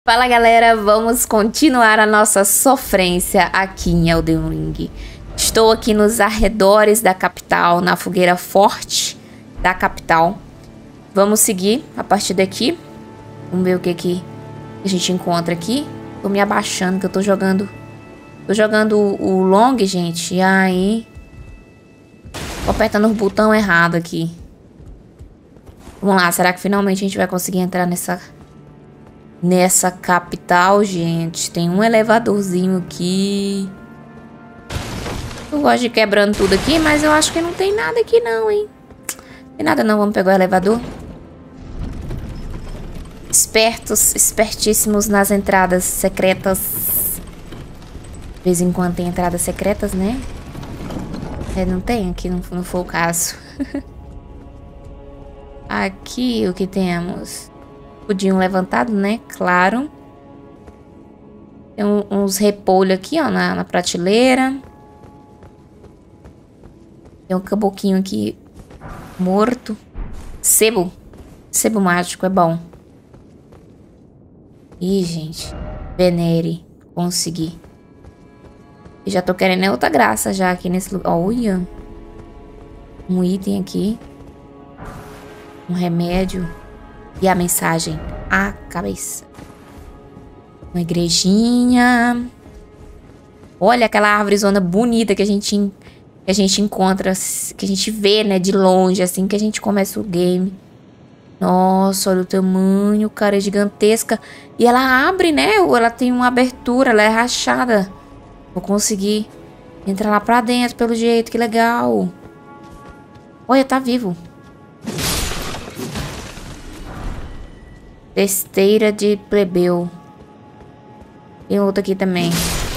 Fala galera, vamos continuar a nossa sofrência aqui em Elden Ring. Estou aqui nos arredores da capital, na fogueira forte da capital. Vamos seguir a partir daqui. Vamos ver o que a gente encontra aqui. Tô me abaixando que eu tô jogando. Tô jogando o long, gente. E aí... tô apertando o botão errado aqui. Vamos lá, será que finalmente a gente vai conseguir entrar nessa capital, gente? Tem um elevadorzinho aqui. Eu gosto de ir quebrando tudo aqui, mas eu acho que não tem nada aqui não, hein? Não tem nada não, vamos pegar o elevador. Espertos, espertíssimos nas entradas secretas. De vez em quando tem entradas secretas, né? É, não tem aqui, não foi o caso. Aqui o que temos? Escudinho levantado, né? Claro. Tem uns repolhos aqui, ó, na prateleira. Tem um caboquinho aqui morto. Sebo. Sebo mágico, é bom. Ih, gente. Venere. Consegui. E já tô querendo outra graça já aqui nesse lugar. Olha. Um item aqui. Um remédio. E a mensagem. A cabeça. Uma igrejinha. Olha aquela árvorezona bonita que a gente encontra. Que a gente vê, né? De longe, assim que a gente começa o game. Nossa, olha o tamanho, cara, é gigantesca. E ela abre, né? Ela tem uma abertura, ela é rachada. Vou conseguir entrar lá pra dentro, pelo jeito, que legal. Olha, tá vivo. Besteira de plebeu. Tem outro aqui também.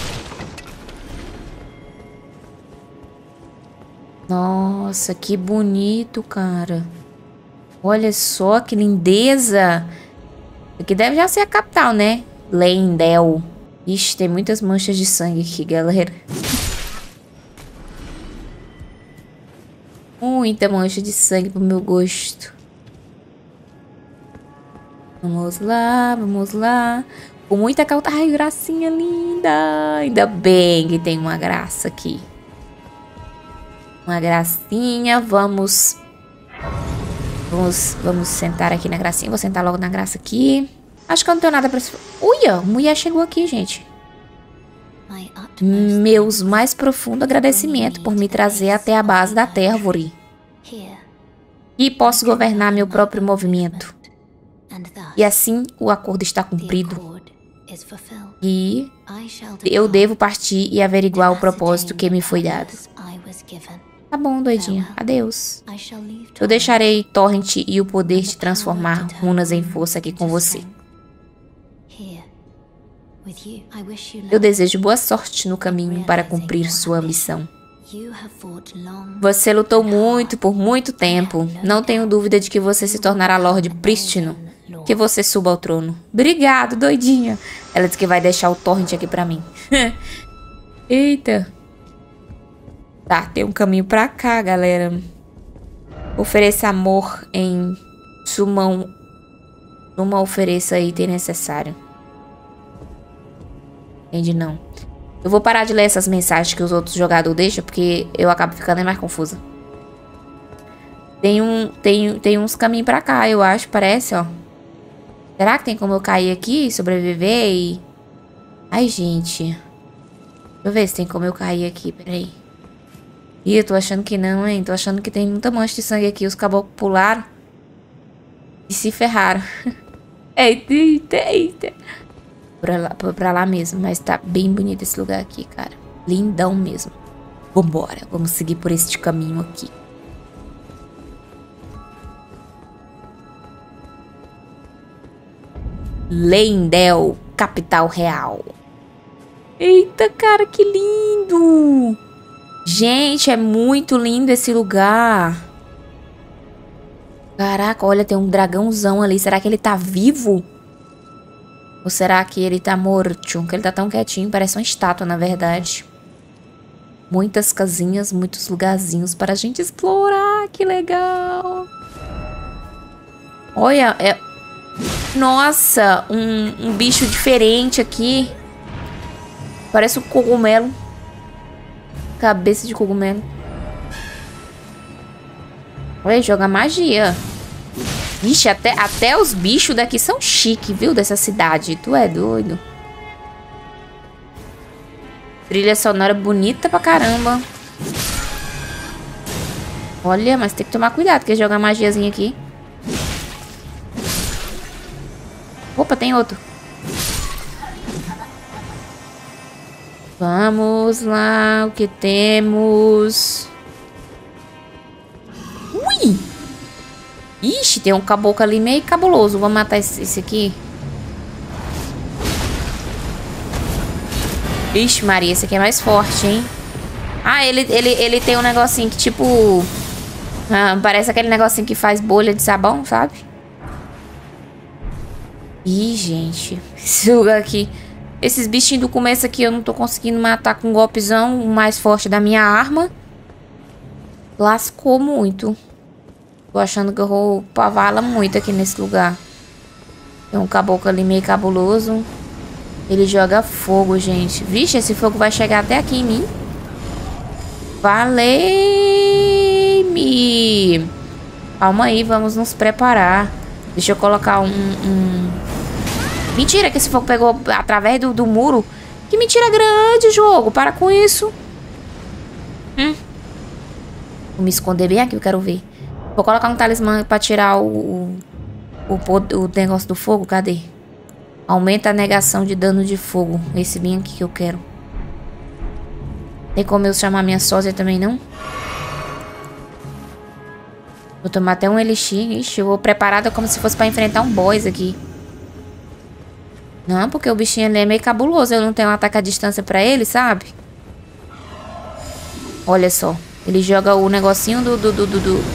Nossa, que bonito, cara. Olha só que lindeza. Aqui deve já ser a capital, né? Leyndell. Ixi, tem muitas manchas de sangue aqui, galera. Muita mancha de sangue pro meu gosto. Vamos lá, vamos lá. Com muita cautela. Ai, gracinha linda. Ainda bem que tem uma graça aqui. Uma gracinha. Vamos sentar aqui na gracinha. Vou sentar logo na graça aqui. Acho que eu não tenho nada pra... Uia, a mulher chegou aqui, gente. Meus mais profundo agradecimento por me trazer até a base da Tervory. E posso governar meu próprio movimento. E assim o acordo está cumprido. E eu devo partir e averiguar o propósito que me foi dado. Tá bom, doidinha. Adeus. Eu deixarei Torrent e o poder de transformar runas em força aqui com você. Eu desejo boa sorte no caminho para cumprir sua missão. Você lutou muito por muito tempo. Não tenho dúvida de que você se tornará Lorde Prístino. Que você suba ao trono. Obrigado, doidinha. Ela disse que vai deixar o Torrent aqui pra mim. Eita. Tá, tem um caminho pra cá, galera. Ofereça amor em suma ofereça item necessário. Entende, não. Eu vou parar de ler essas mensagens que os outros jogadores deixam, porque eu acabo ficando mais confusa. Tem uns caminhos pra cá, eu acho, parece, ó. Será que tem como eu cair aqui, sobreviver e... Ai, gente. Deixa eu ver se tem como eu cair aqui, peraí. Ih, eu tô achando que não, hein? Tô achando que tem muita mancha de sangue aqui. Os caboclos pularam e se ferraram. Eita, eita, eita. Pra lá mesmo, mas tá bem bonito esse lugar aqui, cara. Lindão mesmo. Vambora, vamos seguir por este caminho aqui. Leyndell, capital real. Eita, cara, que lindo! Gente, é muito lindo esse lugar. Caraca, olha, tem um dragãozão ali. Será que ele tá vivo? Ou será que ele tá morto? Porque ele tá tão quietinho, parece uma estátua, na verdade. Muitas casinhas, muitos lugarzinhos para a gente explorar. Que legal! Olha, Nossa, um bicho diferente aqui. Parece um cogumelo. Cabeça de cogumelo. Olha, joga magia. Ixi, até os bichos daqui são chique, viu? Dessa cidade. Tu é doido. Trilha sonora bonita pra caramba. Olha, mas tem que tomar cuidado, porque jogar magiazinha aqui. Opa, tem outro. Vamos lá, o que temos? Ui! Ixi, tem um caboclo ali meio cabuloso. Vamos matar esse aqui. Ixi, Maria, esse aqui é mais forte, hein? Ah, ele tem um negocinho que tipo... parece aquele negocinho que faz bolha de sabão, sabe? Ih, gente. Esse lugar aqui... Esses bichinhos do começo aqui eu não tô conseguindo matar com um golpezão o mais forte da minha arma. Lascou muito. Tô achando que eu vou pavala muito aqui nesse lugar. Tem um caboclo ali meio cabuloso. Ele joga fogo, gente. Vixe, esse fogo vai chegar até aqui em mim. Valei-me! Calma aí, vamos nos preparar. Deixa eu colocar Mentira, que esse fogo pegou através do muro. Que mentira grande, jogo. Para com isso. Vou me esconder bem aqui, eu quero ver. Vou colocar um talismã pra tirar o negócio do fogo. Cadê? Aumenta a negação de dano de fogo. Esse bem aqui que eu quero. Tem como eu chamar minha sósia também, não? Vou tomar até um elixir. Ixi, eu vou preparada como se fosse pra enfrentar um boss aqui. Não, porque o bichinho ali é meio cabuloso. Eu não tenho um ataque à distância pra ele, sabe? Olha só. Ele joga o negocinho do...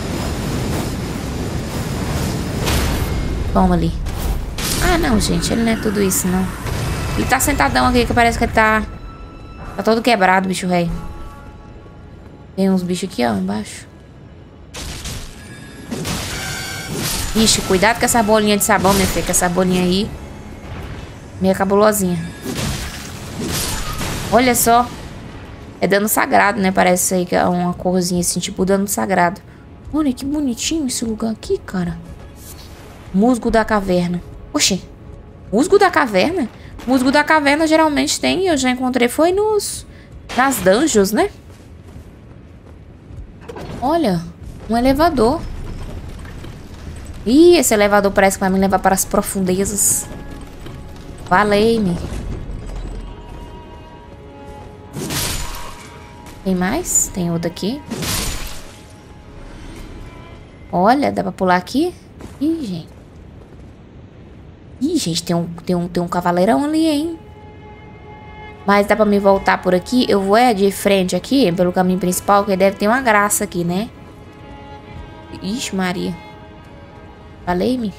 Toma ali. Ah, não, gente. Ele não é tudo isso, não. Ele tá sentadão aqui, que parece que ele tá... Tá todo quebrado, bicho velho. Tem uns bichos aqui, ó, embaixo. Ixi, cuidado com essa bolinha de sabão, minha filha. Com essa bolinha aí... Meia cabulosinha. Olha só. É dano sagrado, né? Parece aí que é uma corzinha assim, tipo dano sagrado. Olha que bonitinho esse lugar aqui, cara. Musgo da caverna. Oxê. Musgo da caverna? Musgo da caverna geralmente tem. Eu já encontrei. Foi nas dungeons, né? Olha. Um elevador. Ih, esse elevador parece que vai me levar para as profundezas. Valei-me. Tem mais? Tem outro aqui. Olha, dá pra pular aqui? Ih, gente. Ih, gente, tem um cavaleirão ali, hein? Mas dá pra me voltar por aqui? Eu vou de frente aqui, pelo caminho principal, que deve ter uma graça aqui, né? Ixi, Maria. Valei-me.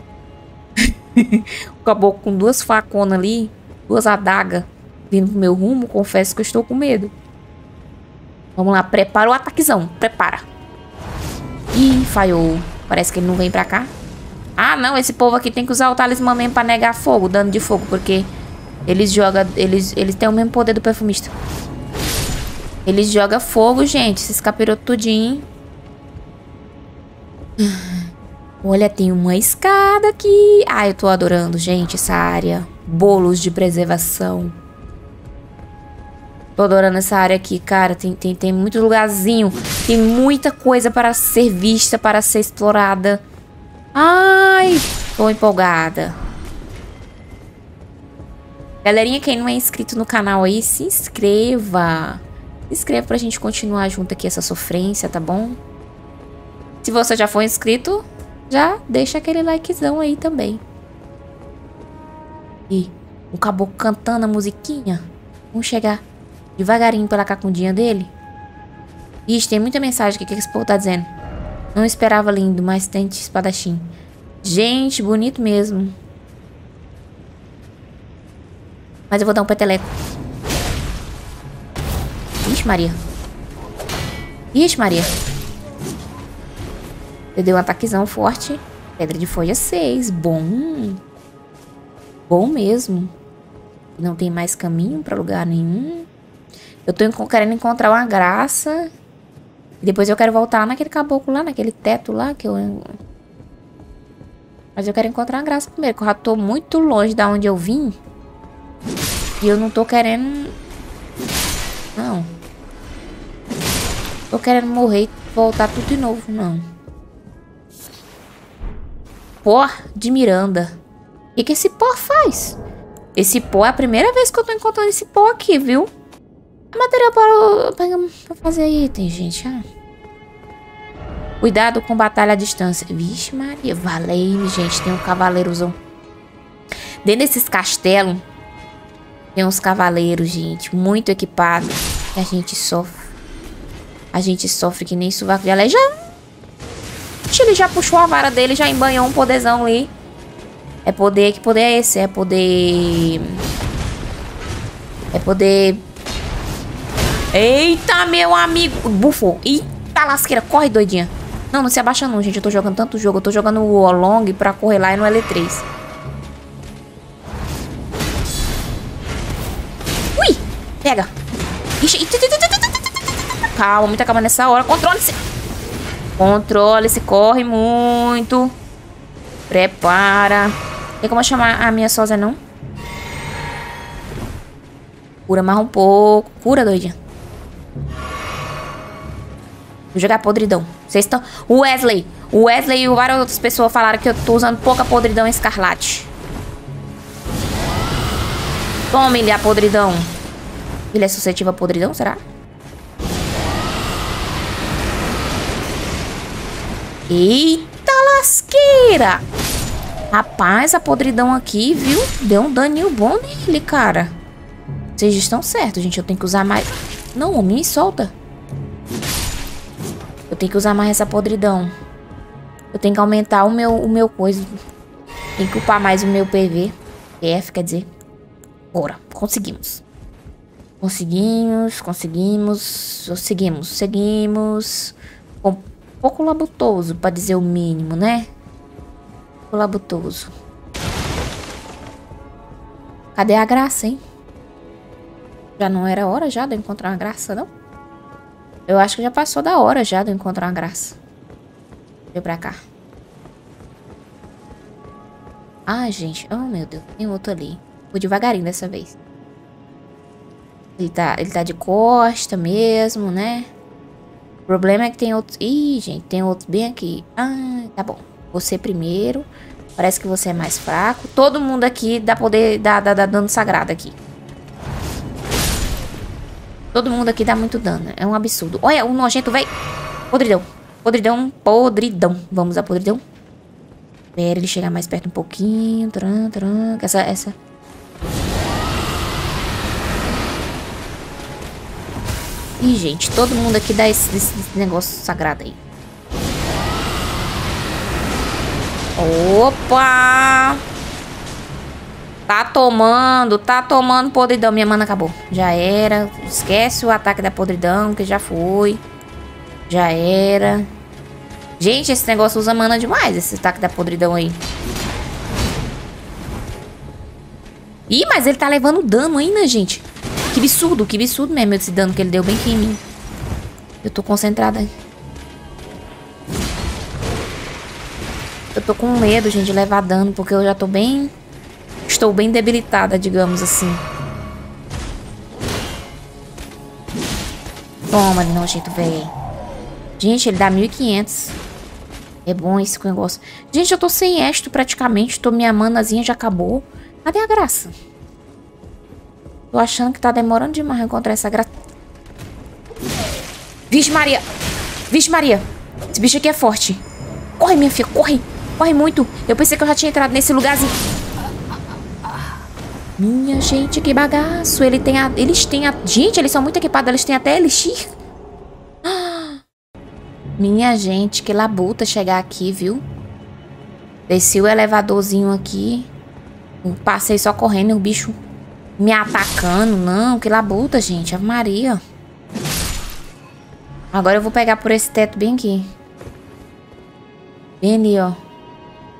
O caboclo com duas faconas ali, duas adagas, vindo pro meu rumo. Confesso que eu estou com medo. Vamos lá, prepara o ataquezão. Prepara. Ih, falhou. Parece que ele não vem pra cá. Ah, não, esse povo aqui tem que usar o talismã mesmo pra negar fogo, dano de fogo, porque eles jogam, eles têm o mesmo poder do perfumista. Eles jogam fogo, gente. Se escapirou tudinho. Olha, tem uma escada aqui. Ah, eu tô adorando, gente, essa área. Bolos de preservação. Tô adorando essa área aqui, cara. Tem muito lugarzinho. Tem muita coisa para ser vista, para ser explorada. Ai, tô empolgada. Galerinha, quem não é inscrito no canal aí, se inscreva. Se inscreva pra gente continuar junto aqui essa sofrência, tá bom? Se você já for inscrito... Já deixa aquele likezão aí também. E o caboclo cantando a musiquinha. Vamos chegar devagarinho pela cacundinha dele. Ixi, tem muita mensagem aqui. O que esse povo tá dizendo? Não esperava lindo, mas tente espadachim. Gente, bonito mesmo. Mas eu vou dar um peteleco. Ixi, Maria. Ixi, Maria. Eu dei um ataquezão forte. Pedra de folha 6. Bom. Bom mesmo. Não tem mais caminho pra lugar nenhum. Eu tô querendo encontrar uma graça. E depois eu quero voltar naquele caboclo lá, naquele teto lá que eu... Mas eu quero encontrar uma graça primeiro, porque eu já tô muito longe da onde eu vim. E eu não tô querendo... Não. Tô querendo morrer e voltar tudo de novo, não. Pó de Miranda. O que esse pó faz? Esse pó é a primeira vez que eu tô encontrando esse pó aqui, viu? É material para fazer item, gente. Ah. Cuidado com batalha à distância. Vixe Maria, valei-me, gente. Tem um cavaleirozão. Dentro desses castelos, tem uns cavaleiros, gente, muito equipados. E a gente sofre. A gente sofre que nem sovaco de alé. Ele já puxou a vara dele, já embanhou um poderzão ali. É poder, que poder é esse? É poder... É poder... Eita, meu amigo. Bufou. Eita lasqueira, corre doidinha. Não, não se abaixa não, gente. Eu tô jogando tanto jogo. Eu tô jogando o Olong pra correr lá e no L3. Ui, pega. Ixi. Calma, muita calma nessa hora. Controle-se. Controle-se, corre muito. Prepara. Tem como eu chamar a minha sósia, não? Cura mais um pouco. Cura, doidinha. Vou jogar podridão. Vocês estão... O Wesley e várias outras pessoas falaram que eu tô usando pouca podridão escarlate. Tome-lhe a podridão. Ele é suscetível a podridão, será? Eita lasqueira! Rapaz, a podridão aqui, viu? Deu um daninho bom nele, cara. Vocês estão certos, gente. Eu tenho que usar mais... Não, me solta. Eu tenho que usar mais essa podridão. Eu tenho que aumentar o meu coisa. Tem que upar mais o meu PV. PF, quer dizer. Bora, conseguimos. Seguimos. Um pouco labutoso, pra dizer o mínimo, né? Um pouco labutoso. Cadê a graça, hein? Já não era hora já de eu encontrar uma graça, não? Eu acho que já passou da hora já de eu encontrar uma graça. Deixa eu pra cá. Ah, gente. Oh, meu Deus. Tem outro ali. Vou devagarinho dessa vez. Ele tá de costa mesmo, né? O problema é que tem outros... Ih, gente. Tem outros bem aqui. Ah, tá bom. Você primeiro. Parece que você é mais fraco. Todo mundo aqui dá poder... Dá dano sagrado aqui. Todo mundo aqui dá muito dano. É um absurdo. Olha, o nojento, véi. Podridão. Podridão. Vamos a podridão. Espera ele chegar mais perto um pouquinho. Essa. Ih, gente. Todo mundo aqui dá esse negócio sagrado aí. Opa! Tá tomando podridão. Minha mana acabou. Já era. Esquece o ataque da podridão, que já foi. Já era. Gente, esse negócio usa mana demais, esse ataque da podridão aí. Ih, mas ele tá levando dano ainda, gente. Que absurdo mesmo esse dano que ele deu bem aqui em mim. Eu tô concentrada. Eu tô com medo, gente, de levar dano, porque eu já tô bem... Estou bem debilitada, digamos assim. Toma, nojento, velho. Gente, ele dá 1500. É bom esse negócio. Gente, eu tô sem esto praticamente. Minha manazinha já acabou. Cadê a graça? Tô achando que tá demorando demais encontrar essa graça. Vixe Maria. Vixe Maria. Esse bicho aqui é forte. Corre, minha filha, corre. Corre muito. Eu pensei que eu já tinha entrado nesse lugarzinho. Minha gente, que bagaço. Eles têm a... Gente, eles são muito equipados. Eles têm até elixir. Minha gente, que labuta chegar aqui, viu? Desci o elevadorzinho aqui. Passei só correndo e o bicho me atacando. Não, que labuta, gente. Ave Maria. Agora eu vou pegar por esse teto bem aqui. Bem ali, ó.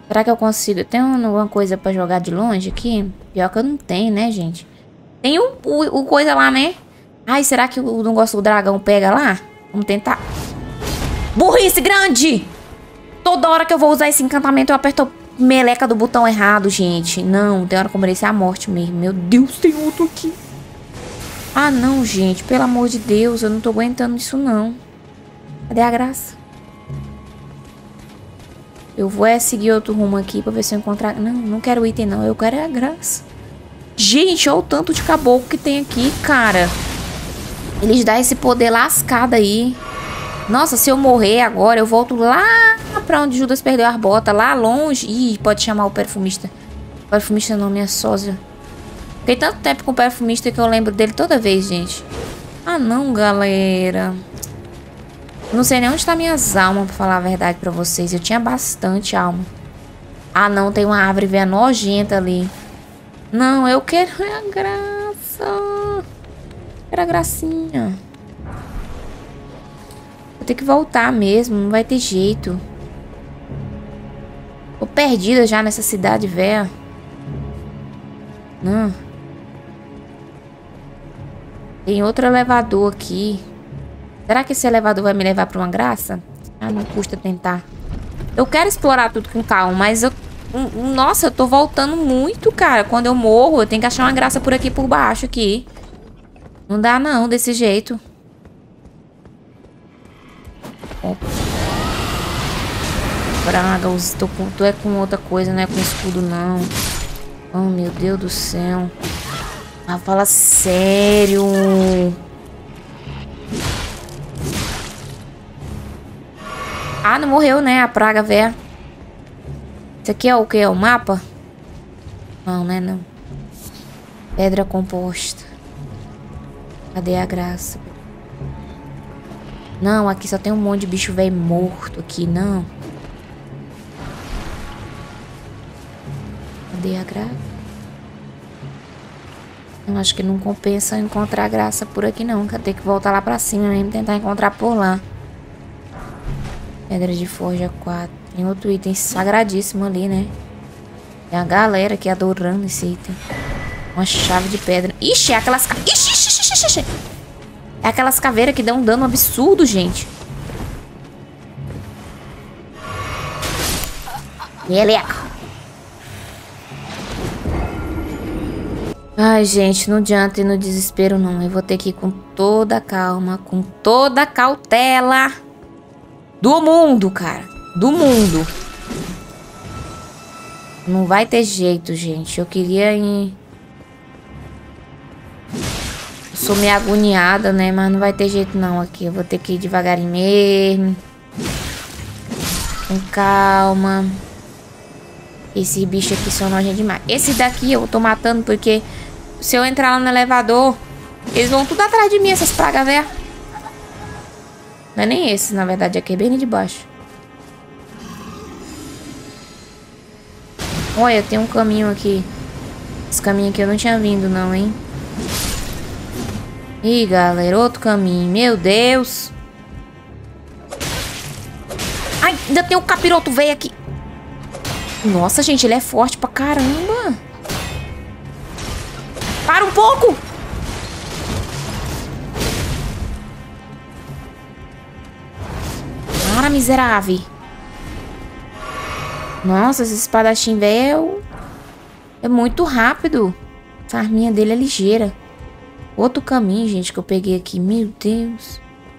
Será que eu consigo? Tem alguma coisa pra jogar de longe aqui? Pior que eu não tenho, né, gente? Tem o coisa lá, né? Ai, será que o negócio do dragão pega lá? Vamos tentar. Burrice grande! Toda hora que eu vou usar esse encantamento, eu aperto a meleca do botão errado, gente. Não, tem hora que eu merecer a morte mesmo. Meu Deus, tem outro aqui. Ah, não, gente. Pelo amor de Deus, eu não tô aguentando isso, não. Cadê a graça? Eu vou seguir outro rumo aqui pra ver se eu encontrar... Não, não quero o item, não. Eu quero a graça. Gente, olha o tanto de caboclo que tem aqui, cara. Eles dão esse poder lascado aí. Nossa, se eu morrer agora, eu volto lá pra onde Judas perdeu as botas. Lá longe. Ih, pode chamar o perfumista. O perfumista não, minha sósia. Fiquei tanto tempo com o perfumista que eu lembro dele toda vez, gente. Ah, não, galera. Não sei nem onde tá minhas almas, pra falar a verdade pra vocês. Eu tinha bastante alma. Ah, não, tem uma árvore velha nojenta ali. Não, eu quero a graça. Quero a gracinha. Vou ter que voltar mesmo, não vai ter jeito. Tô perdida já nessa cidade velha. Não. Tem outro elevador aqui. Será que esse elevador vai me levar pra uma graça? Ah, não custa tentar. Eu quero explorar tudo com calma, mas eu... Nossa, eu tô voltando muito, cara. Quando eu morro, eu tenho que achar uma graça por aqui, por baixo aqui. Não dá não, desse jeito. Opa. Praga, tu é com outra coisa, não é com escudo não. Oh, meu Deus do céu. Ah, fala sério. Ah, não morreu, né? A praga velha. Isso aqui é o que? É o mapa? Não, né? Não. Pedra composta. Cadê a graça? Não, aqui só tem um monte de bicho velho morto aqui, não. Cadê a graça? Eu acho que não compensa encontrar graça por aqui, não. Tem que voltar lá pra cima mesmo, tentar encontrar por lá. Pedra de forja 4. Tem outro item sagradíssimo ali, né? Tem a galera aqui adorando esse item. Uma chave de pedra. Ixi, é aquelas... Ixi. É aquelas caveiras que dão um dano absurdo, gente. Meleca. Ai, gente, não adianta ir no desespero, não. Eu vou ter que ir com toda a calma, com toda a cautela do mundo, cara. Do mundo. Não vai ter jeito, gente. Eu queria ir... Eu sou meio agoniada, né? Mas não vai ter jeito, não, aqui. Eu vou ter que ir devagarinho mesmo. Com calma. Esse bicho aqui são nojentos demais. Esse daqui eu tô matando porque... Se eu entrar lá no elevador, eles vão tudo atrás de mim, essas pragas velhas. Não é nem esse, na verdade, aqui é bem de baixo. Olha, tem um caminho aqui. Esse caminho aqui eu não tinha vindo, não, hein? Ih, galera, outro caminho. Meu Deus. Ai, ainda tem um capiroto velho aqui. Nossa, gente, ele é forte pra caramba. Para um pouco! Para, miserável. Nossa, esse espadachim velho é muito rápido. Essa arminha dele é ligeira. Outro caminho, gente, que eu peguei aqui. Meu Deus.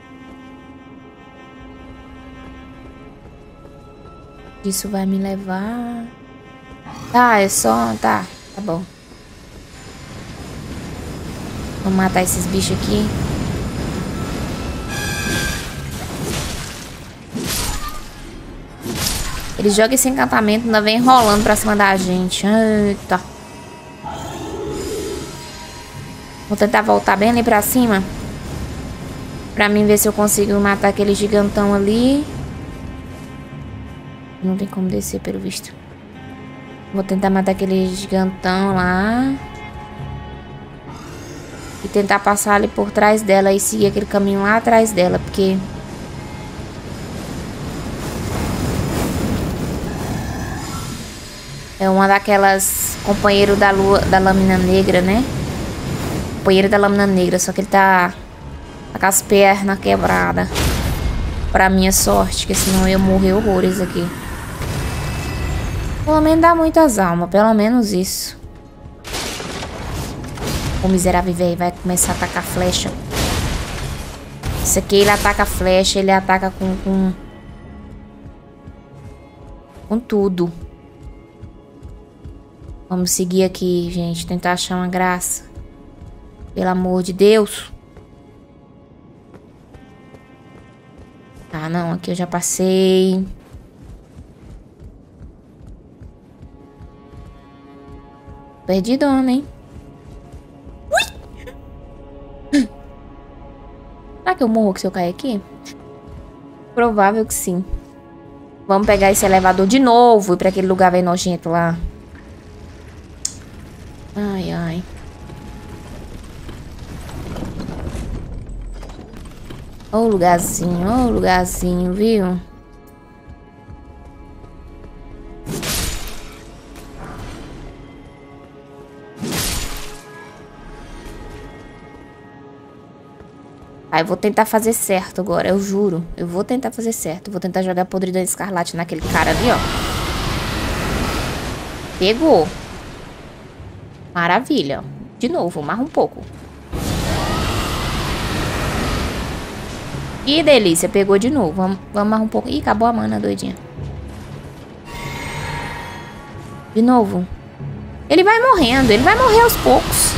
Isso vai me levar... Tá, é só... Tá bom. Vamos matar esses bichos aqui. Eles jogam esse encantamento, ainda vem enrolando pra cima da gente. Eita. Vou tentar voltar bem ali pra cima. Pra mim ver se eu consigo matar aquele gigantão ali. Não tem como descer, pelo visto. Vou tentar matar aquele gigantão lá. E tentar passar ali por trás dela e seguir aquele caminho lá atrás dela, porque... É uma daquelas companheiro da lua, da lâmina negra, né? Companheiro da lâmina negra, só que ele tá com as pernas quebradas. Pra minha sorte, que senão eu ia morrer horrores aqui. Pelo menos dá muitas almas, pelo menos isso. O miserável velho vai começar a atacar flecha. Esse aqui ele ataca flecha, ele ataca com tudo. Vamos seguir aqui, gente. Tentar achar uma graça. Pelo amor de Deus. Ah, não. Aqui eu já passei. Perdidona, hein? Ui! Será que eu morro se eu cair aqui? Provável que sim. Vamos pegar esse elevador de novo. Ir pra aquele lugar bem nojento lá. Ai, ai. Ô lugarzinho, viu? Aí eu vou tentar fazer certo agora, eu juro. Eu vou tentar fazer certo. Vou tentar jogar podridão escarlate naquele cara ali, ó. Pegou. Maravilha. De novo, amarra um pouco. Que delícia, pegou de novo. Vamos amarrar um pouco. Ih, acabou a mana, doidinha. De novo. Ele vai morrendo, ele vai morrer aos poucos.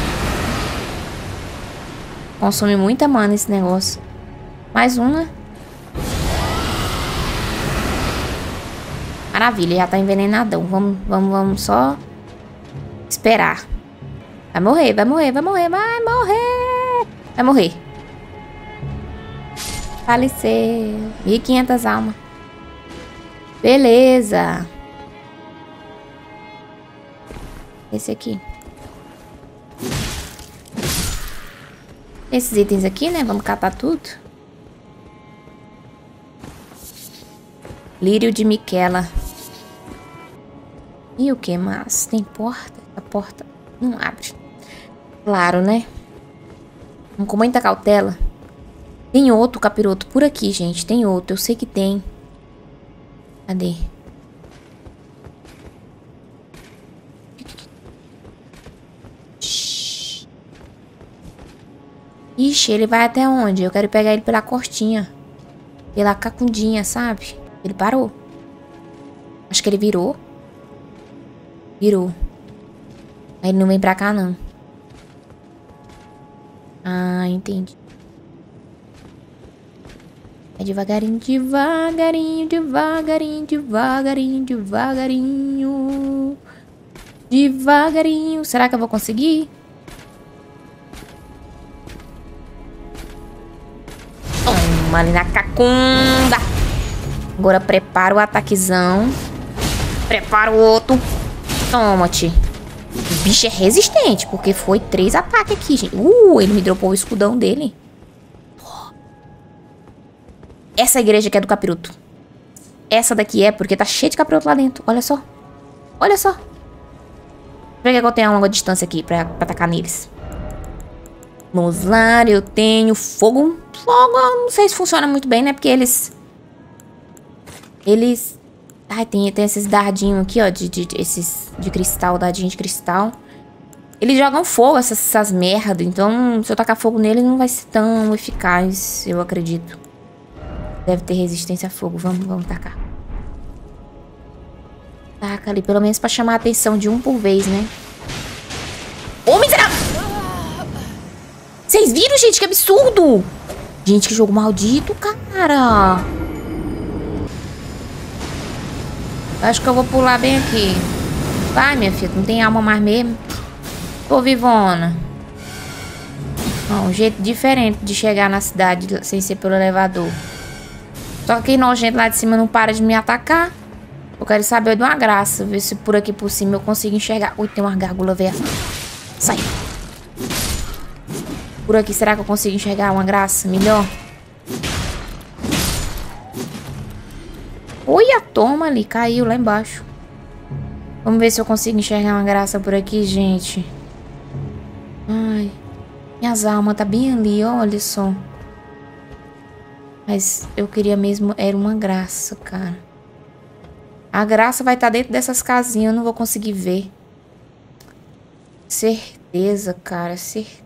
Consome muita mana esse negócio. Mais uma. Maravilha, já tá envenenadão. Vamos só esperar. Vai morrer, vai morrer, vai morrer, vai morrer. Vai morrer. Faleceu. 1.500 almas. Beleza. Esse aqui. Esses itens aqui, né? Vamos catar tudo. Lírio de Miquela. E o que mais? Tem porta? A porta não abre. Claro, né? Vamos com muita cautela. Tem outro capiroto por aqui, gente. Tem outro. Eu sei que tem. Cadê? Ixi, ele vai até onde? Eu quero pegar ele pela costinha. Pela cacundinha, sabe? Ele parou. Acho que ele virou. Virou. Aí ele não vem pra cá, não. Ah, entendi. É devagarinho, devagarinho, devagarinho, devagarinho, devagarinho. Devagarinho. Será que eu vou conseguir? Toma ali na cacunda. Agora prepara o ataquezão. Prepara o outro. Toma-te. O bicho é resistente, porque foi 3 ataques aqui, gente. Ele me dropou o escudão dele. Essa igreja aqui é do capiroto. Essa daqui é porque tá cheio de capiroto lá dentro. Olha só. Olha só. Por que eu tenho a longa distância aqui pra atacar neles? Vamos lá, eu tenho fogo. Fogo, eu não sei se funciona muito bem, né? Porque eles... Ai, tem esses dardinhos aqui, ó. Esses de cristal, dadinho de cristal. Eles jogam fogo, essas merda. Então, se eu tacar fogo neles, não vai ser tão eficaz, eu acredito. Deve ter resistência a fogo. Vamos tacar. Taca ali, pelo menos pra chamar a atenção de um por vez, né? Ô, miserável! Vocês viram, gente? Que absurdo! Gente, que jogo maldito, cara! Acho que eu vou pular bem aqui. Vai, minha filha. Não tem alma mais mesmo. Tô vivona. Um jeito diferente de chegar na cidade sem ser pelo elevador. Só que nojento lá de cima não para de me atacar. Eu quero saber de uma graça. Ver se por aqui por cima eu consigo enxergar. Ui, tem uma gárgula velha. Sai. Por aqui, será que eu consigo enxergar uma graça melhor? Olha, toma ali. Caiu lá embaixo. Vamos ver se eu consigo enxergar uma graça por aqui, gente. Ai. Minhas almas tá bem ali, olha só. Mas eu queria mesmo... Era uma graça, cara. A graça vai estar dentro dessas casinhas. Eu não vou conseguir ver. Certeza, cara. Certeza.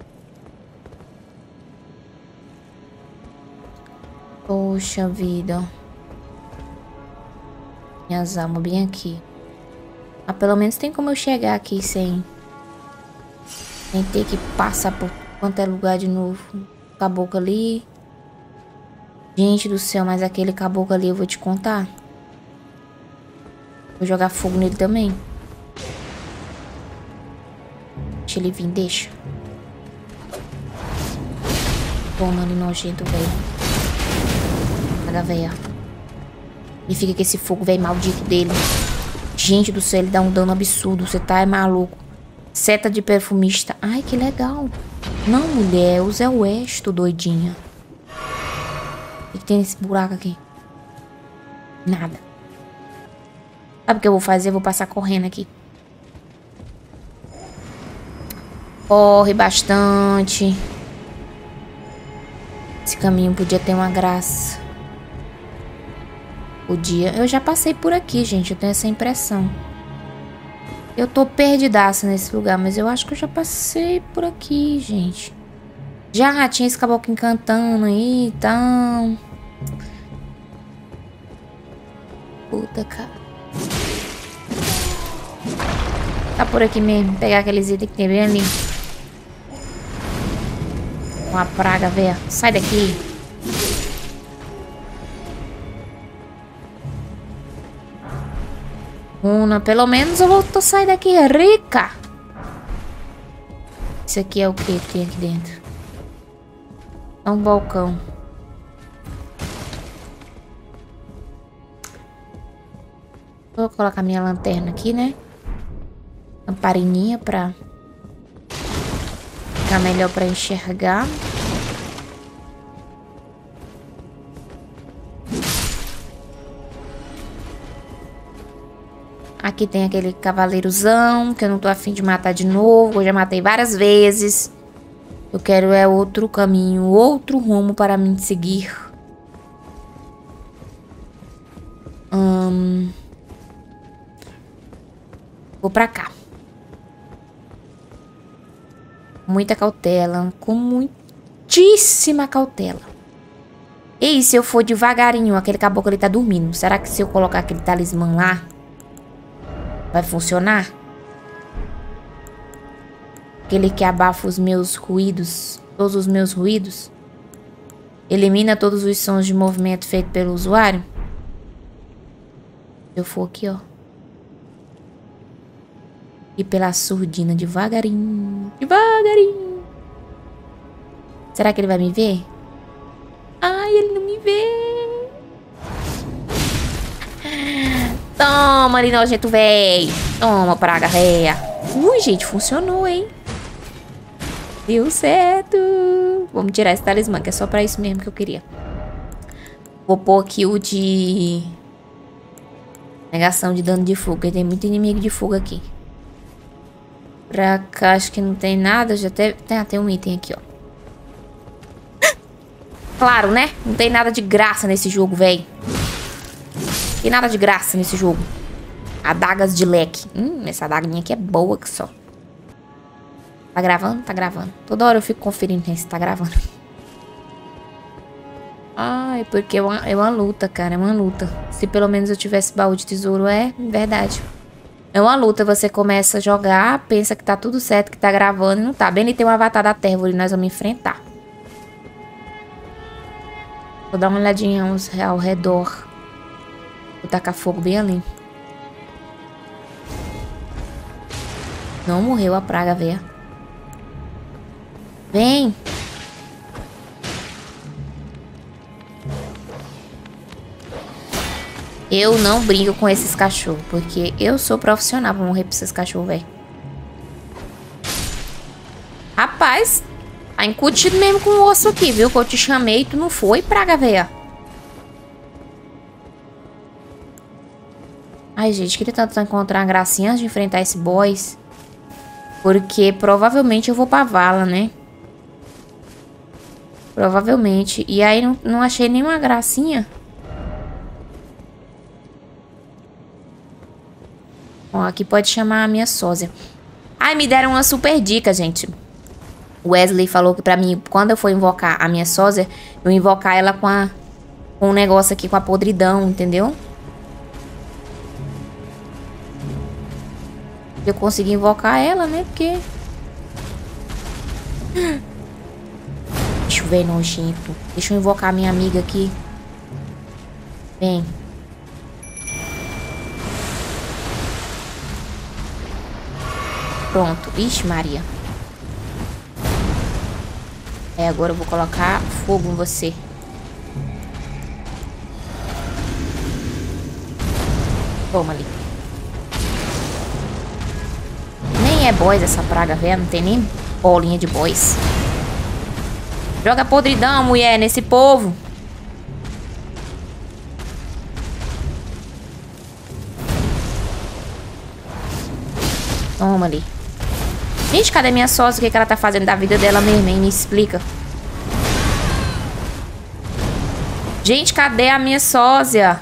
Poxa vida. Minhas almas bem aqui. Ah, pelo menos tem como eu chegar aqui sem ter que passar por quanto é lugar de novo. Caboclo ali. Gente do céu, mas aquele caboclo ali eu vou te contar. Vou jogar fogo nele também. Deixa ele vir, deixa. Toma ali, nojento, velho. Paga, velho. E fica com esse fogo, velho, maldito dele. Gente do céu, ele dá um dano absurdo. Você tá maluco. Seta de perfumista. Ai, que legal. Não, mulher. O Zé West, doidinha. O que tem nesse buraco aqui? Nada. Sabe o que eu vou fazer? Eu vou passar correndo aqui. Corre bastante. Esse caminho podia ter uma graça. Podia. Eu já passei por aqui, gente. Eu tenho essa impressão. Eu tô perdidaça nesse lugar, mas eu acho que eu já passei por aqui, gente. Já tinha esse caboclo encantando aí, então... Puta, cara. Tá por aqui mesmo. Pegar aqueles itens que tem bem ali. Uma praga, velho. Sai daqui. Una, pelo menos eu vou sair daqui rica. Isso aqui é o que tem aqui dentro? É um balcão. Vou colocar minha lanterna aqui, né? Lamparininha pra ficar melhor pra enxergar. Aqui tem aquele cavaleirozão que eu não tô afim de matar de novo. Eu já matei várias vezes. Eu quero é outro caminho, outro rumo para mim seguir. Vou pra cá. Muita cautela, com muitíssima cautela. E se eu for devagarinho, aquele caboclo ali tá dormindo. Será que se eu colocar aquele talismã lá, vai funcionar? Aquele que abafa os meus ruídos, todos os meus ruídos. Elimina todos os sons de movimento feito pelo usuário. Se eu for aqui, ó. E pela surdina, devagarinho. Devagarinho. Será que ele vai me ver? Ai, ele não me vê. Toma ali, nojento, véi. Toma, praga réia. Ui, gente, funcionou, hein? Deu certo. Vamos tirar esse talismã, que é só pra isso mesmo que eu queria. Vou pôr aqui o de... negação de dano de fogo, porque tem muito inimigo de fogo aqui. Pra cá, acho que não tem nada. Já tem um item aqui, ó. Claro, né? Não tem nada de graça nesse jogo, velho. Tem nada de graça nesse jogo. Adagas de leque. Essa adaguinha aqui é boa que só. Tá gravando? Tá gravando. Toda hora eu fico conferindo se tá gravando. Ai, porque é uma luta, cara. É uma luta. Se pelo menos eu tivesse baú de tesouro, é verdade. É uma luta. Você começa a jogar, pensa que tá tudo certo, que tá gravando e não tá. Bem, ele tem um avatar da Terra e nós vamos enfrentar. Vou dar uma olhadinha ao redor. Vou tacar fogo bem ali. Não morreu a praga, velho. Vem. Eu não brinco com esses cachorros, porque eu sou profissional pra morrer pra esses cachorros, velho. Rapaz, tá incutido mesmo com o osso aqui, viu? Que eu te chamei e tu não foi, praga, velho. Ai, gente, queria tanto encontrar uma gracinha antes de enfrentar esse boss. Porque provavelmente eu vou pra vala, né? Provavelmente. E aí não achei nenhuma gracinha. Ó, aqui pode chamar a minha sósia. Ai, me deram uma super dica, gente. O Wesley falou que pra mim, quando eu for invocar a minha sósia, eu invocar ela com um negócio aqui, com a podridão, entendeu? Eu consegui invocar ela, né? Porque... Deixa eu ver, nojento. Deixa eu invocar a minha amiga aqui. Vem. Pronto. Ixi, Maria. Agora eu vou colocar fogo em você. Toma ali. Nem é boss essa praga, velho. Não tem nem bolinha de boss. Joga podridão, mulher, nesse povo. Toma ali. Gente, cadê minha sócia? O que ela tá fazendo da vida dela mesmo, hein? Me explica. Gente, cadê a minha sósia?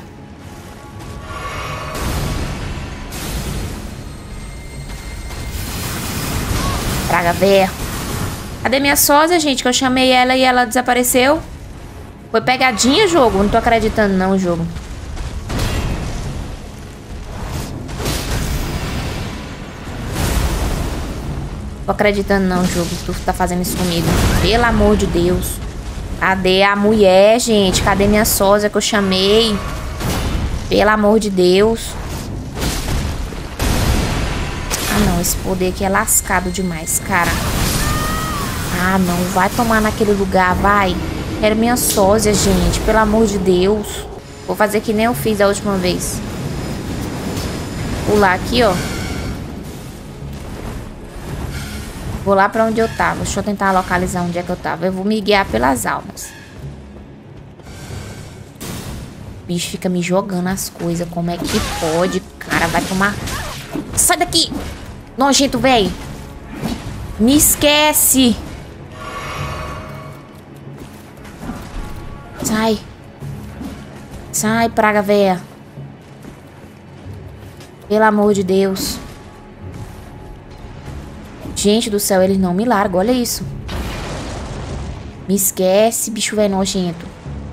Praga véia. Cadê minha sósia, gente? Que eu chamei ela e ela desapareceu. Foi pegadinha, jogo? Não tô acreditando não, jogo. Tô acreditando não, jogo. Tu tá fazendo isso comigo. Pelo amor de Deus. Cadê a mulher, gente? Cadê minha sósia que eu chamei? Pelo amor de Deus. Ah, não. Esse poder aqui é lascado demais, cara. Ah, não. Vai tomar naquele lugar, vai. Quero minha sósia, gente. Pelo amor de Deus. Vou fazer que nem eu fiz da última vez. Pular aqui, ó. Vou lá pra onde eu tava. Deixa eu tentar localizar onde é que eu tava. Eu vou me guiar pelas almas. O bicho fica me jogando as coisas. Como é que pode? Cara, vai tomar... Sai daqui! Nojento, velho! Me esquece! Sai! Sai, praga véia! Pelo amor de Deus! Gente do céu, eles não me largam, olha isso. Me esquece, bicho velho nojento.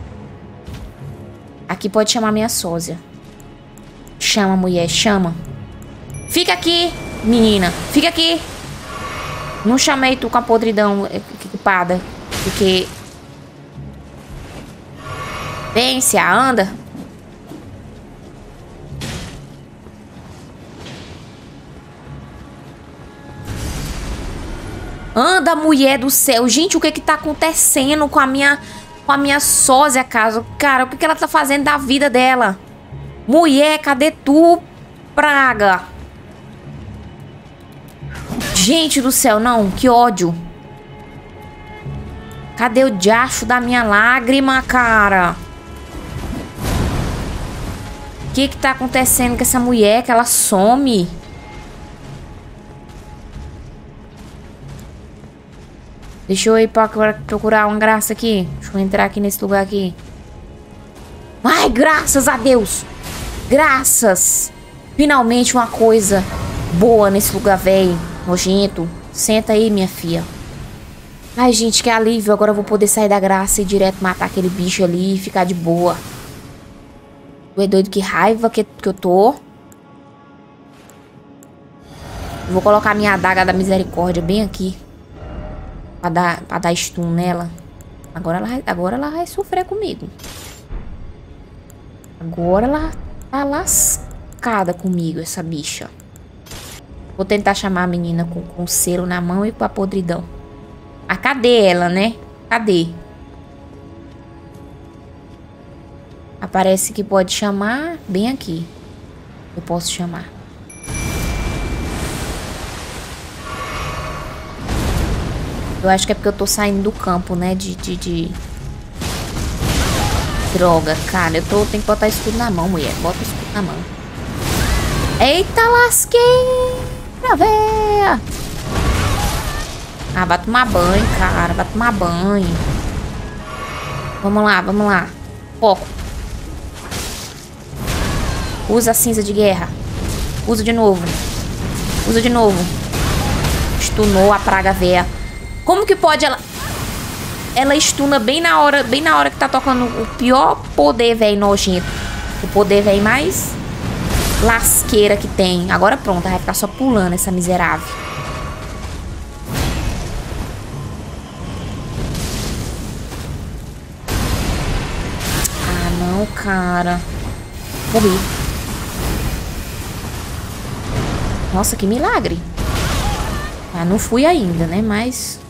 Aqui pode chamar minha sósia. Chama, mulher, chama. Fica aqui, menina, fica aqui. Não chamei tu com a podridão equipada. Porque... Vem, se anda. Anda, mulher do céu. Gente, o que que tá acontecendo com a minha sósia, cara? O que que ela tá fazendo da vida dela? Mulher, cadê tu, praga? Gente do céu, não. Que ódio. Cadê o diacho da minha lágrima, cara? O que que tá acontecendo com essa mulher que ela some? Deixa eu ir pra procurar uma graça aqui. Deixa eu entrar aqui nesse lugar aqui. Ai, graças a Deus. Graças. Finalmente uma coisa boa nesse lugar, velho. Nojento. Senta aí, minha filha. Ai, gente, que alívio. Agora eu vou poder sair da graça e direto matar aquele bicho ali e ficar de boa. Tu é doido? Que raiva que eu tô. Vou colocar minha adaga da misericórdia bem aqui. Pra dar stun nela. Agora ela vai sofrer comigo. Agora ela tá lascada comigo, essa bicha. Vou tentar chamar a menina com selo na mão e com a podridão. Ah, cadê ela, né? Cadê? Aparece que pode chamar bem aqui. Eu posso chamar. Eu acho que é porque eu tô saindo do campo, né? Droga, cara. Tenho que botar escudo na mão, mulher. Bota o escudo na mão. Eita lasqueira, véia. Ah, vai tomar banho, cara. Vai tomar banho. Vamos lá, vamos lá. Foco. Usa a cinza de guerra. Usa de novo. Usa de novo. Stunou a praga véia. Como que pode ela... Ela stuna bem na hora que tá tocando o pior poder, velho, nojento. O poder, velho, mais lasqueira que tem. Agora pronto, vai ficar só pulando essa miserável. Ah, não, cara. Morri. Nossa, que milagre. Ah, não fui ainda, né? Mas...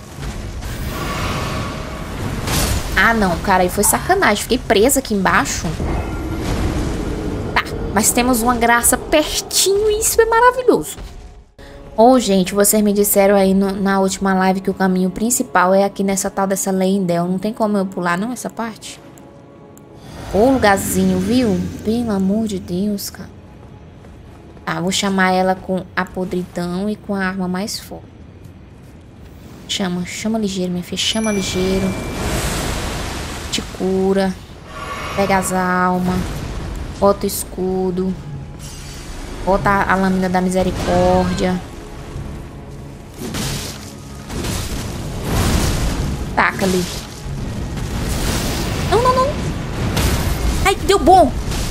Ah, não, cara. Aí foi sacanagem. Fiquei presa aqui embaixo. Tá, mas temos uma graça pertinho e isso é maravilhoso. Ô, gente, vocês me disseram aí na última live que o caminho principal é aqui nessa tal dessa Leyndell. Não tem como eu pular, não, essa parte? Ô, lugarzinho, viu? Pelo amor de Deus, cara. Tá, vou chamar ela com a podridão e com a arma mais forte. Chama ligeiro, minha filha. Chama ligeiro. Te cura. Pega as almas. Bota o escudo. Bota a lâmina da misericórdia. Taca ali. Não, não, não. Ai, deu bom.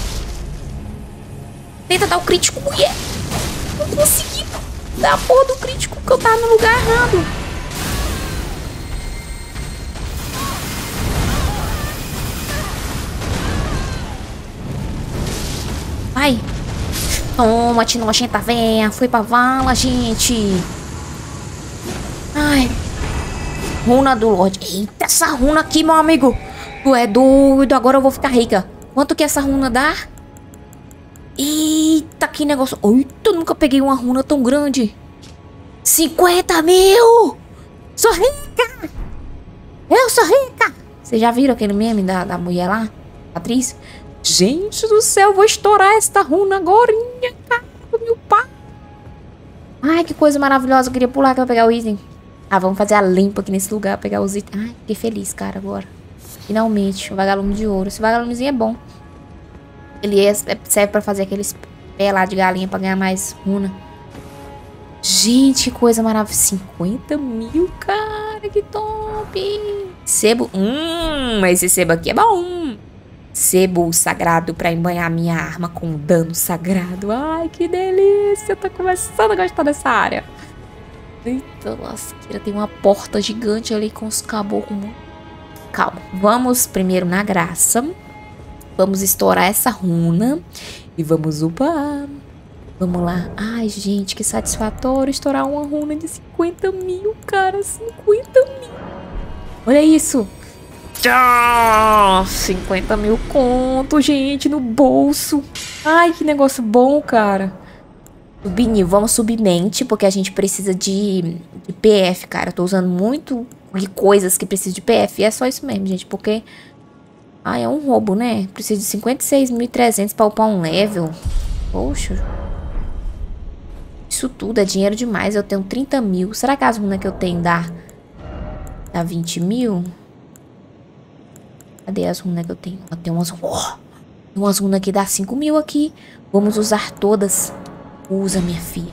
Tenta dar o crítico, mulher. Não consegui dar a porra do crítico, porque eu tava no lugar errado. Vai. Toma, te nojenta, véia. Foi pra vala, gente. Ai. Runa do Lorde. Eita, essa runa aqui, meu amigo. Tu é doido. Agora eu vou ficar rica. Quanto que essa runa dá? Eita, que negócio. Eita, eu nunca peguei uma runa tão grande. 50 mil. Sou rica. Eu sou rica. Vocês já viram aquele meme da mulher lá? Atriz? Gente do céu, vou estourar esta runa agora. Cara, meu pai. Ai, que coisa maravilhosa. Eu queria pular aqui pra pegar o item. Ah, vamos fazer a limpa aqui nesse lugar, pegar os itens. Ai, fiquei feliz, cara, agora. Finalmente, o vagalume de ouro. Esse vagalumezinho é bom. Ele serve pra fazer aqueles pé lá de galinha pra ganhar mais runa. Gente, que coisa maravilhosa. 50 mil, cara, que top. Sebo. Esse sebo aqui é bom. Sebo sagrado pra embanhar minha arma com dano sagrado. Ai, que delícia. Eu tô começando a gostar dessa área. Eita lasqueira, tem uma porta gigante ali com os caboclos. Calma, vamos primeiro na graça. Vamos estourar essa runa. E vamos upar. Vamos lá. Ai, gente, que satisfatório estourar uma runa de 50 mil, cara. 50 mil. Olha isso. Tchau! 50 mil conto, gente, no bolso. Ai, que negócio bom, cara. Subir, vamos subir mente, porque a gente precisa de PF, cara. Eu tô usando muito de coisas que precisam de PF. E é só isso mesmo, gente, porque... Ai, é um roubo, né? Preciso de 56.300 pra upar um level. Poxa. Isso tudo é dinheiro demais. Eu tenho 30 mil. Será que as runas que eu tenho dá 20 mil? Cadê as runas que eu tenho? Tem umas... Oh, tem umas runas que dá 5 mil aqui. Vamos usar todas. Usa, minha filha.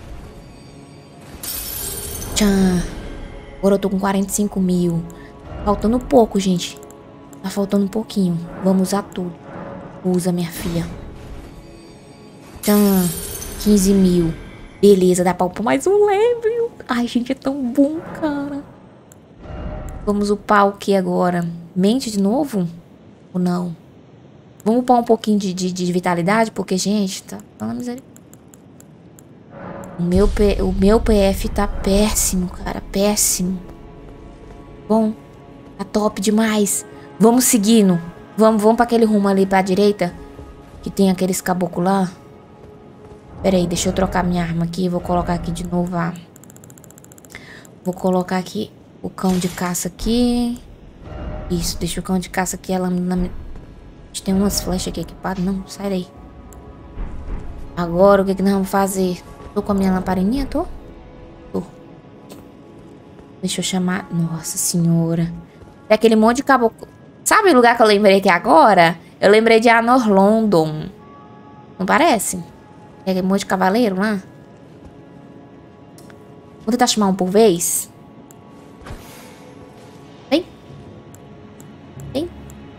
Tchan. Agora eu tô com 45 mil. Faltando pouco, gente. Tá faltando um pouquinho. Vamos usar tudo. Usa, minha filha. Tchan. 15 mil. Beleza, dá pra upar mais um level. Ai, gente, é tão bom, cara. Vamos upar o que agora? Mente de novo? Ou não? Vamos upar um pouquinho de vitalidade, porque, gente, tá falando misericórdia. O meu PF tá péssimo, cara. Péssimo. Bom, tá top demais. Vamos seguindo. Vamos pra aquele rumo ali pra direita. Que tem aqueles caboclos lá. Pera aí, deixa eu trocar minha arma aqui. Vou colocar aqui de novo a... Vou colocar aqui o cão de caça aqui. Isso, deixa o cão de caça aqui. Ela... A gente tem umas flechas aqui equipadas. Não, sai daí. Agora o que nós vamos fazer? Tô com a minha lamparinha, tô? Tô. Deixa eu chamar... Nossa senhora. Tem aquele monte de caboclo. Sabe o lugar que eu lembrei aqui agora? Eu lembrei de Anor London. Não parece? Tem aquele monte de cavaleiro lá. Vou tentar chamar um por vez. Vem. Vem.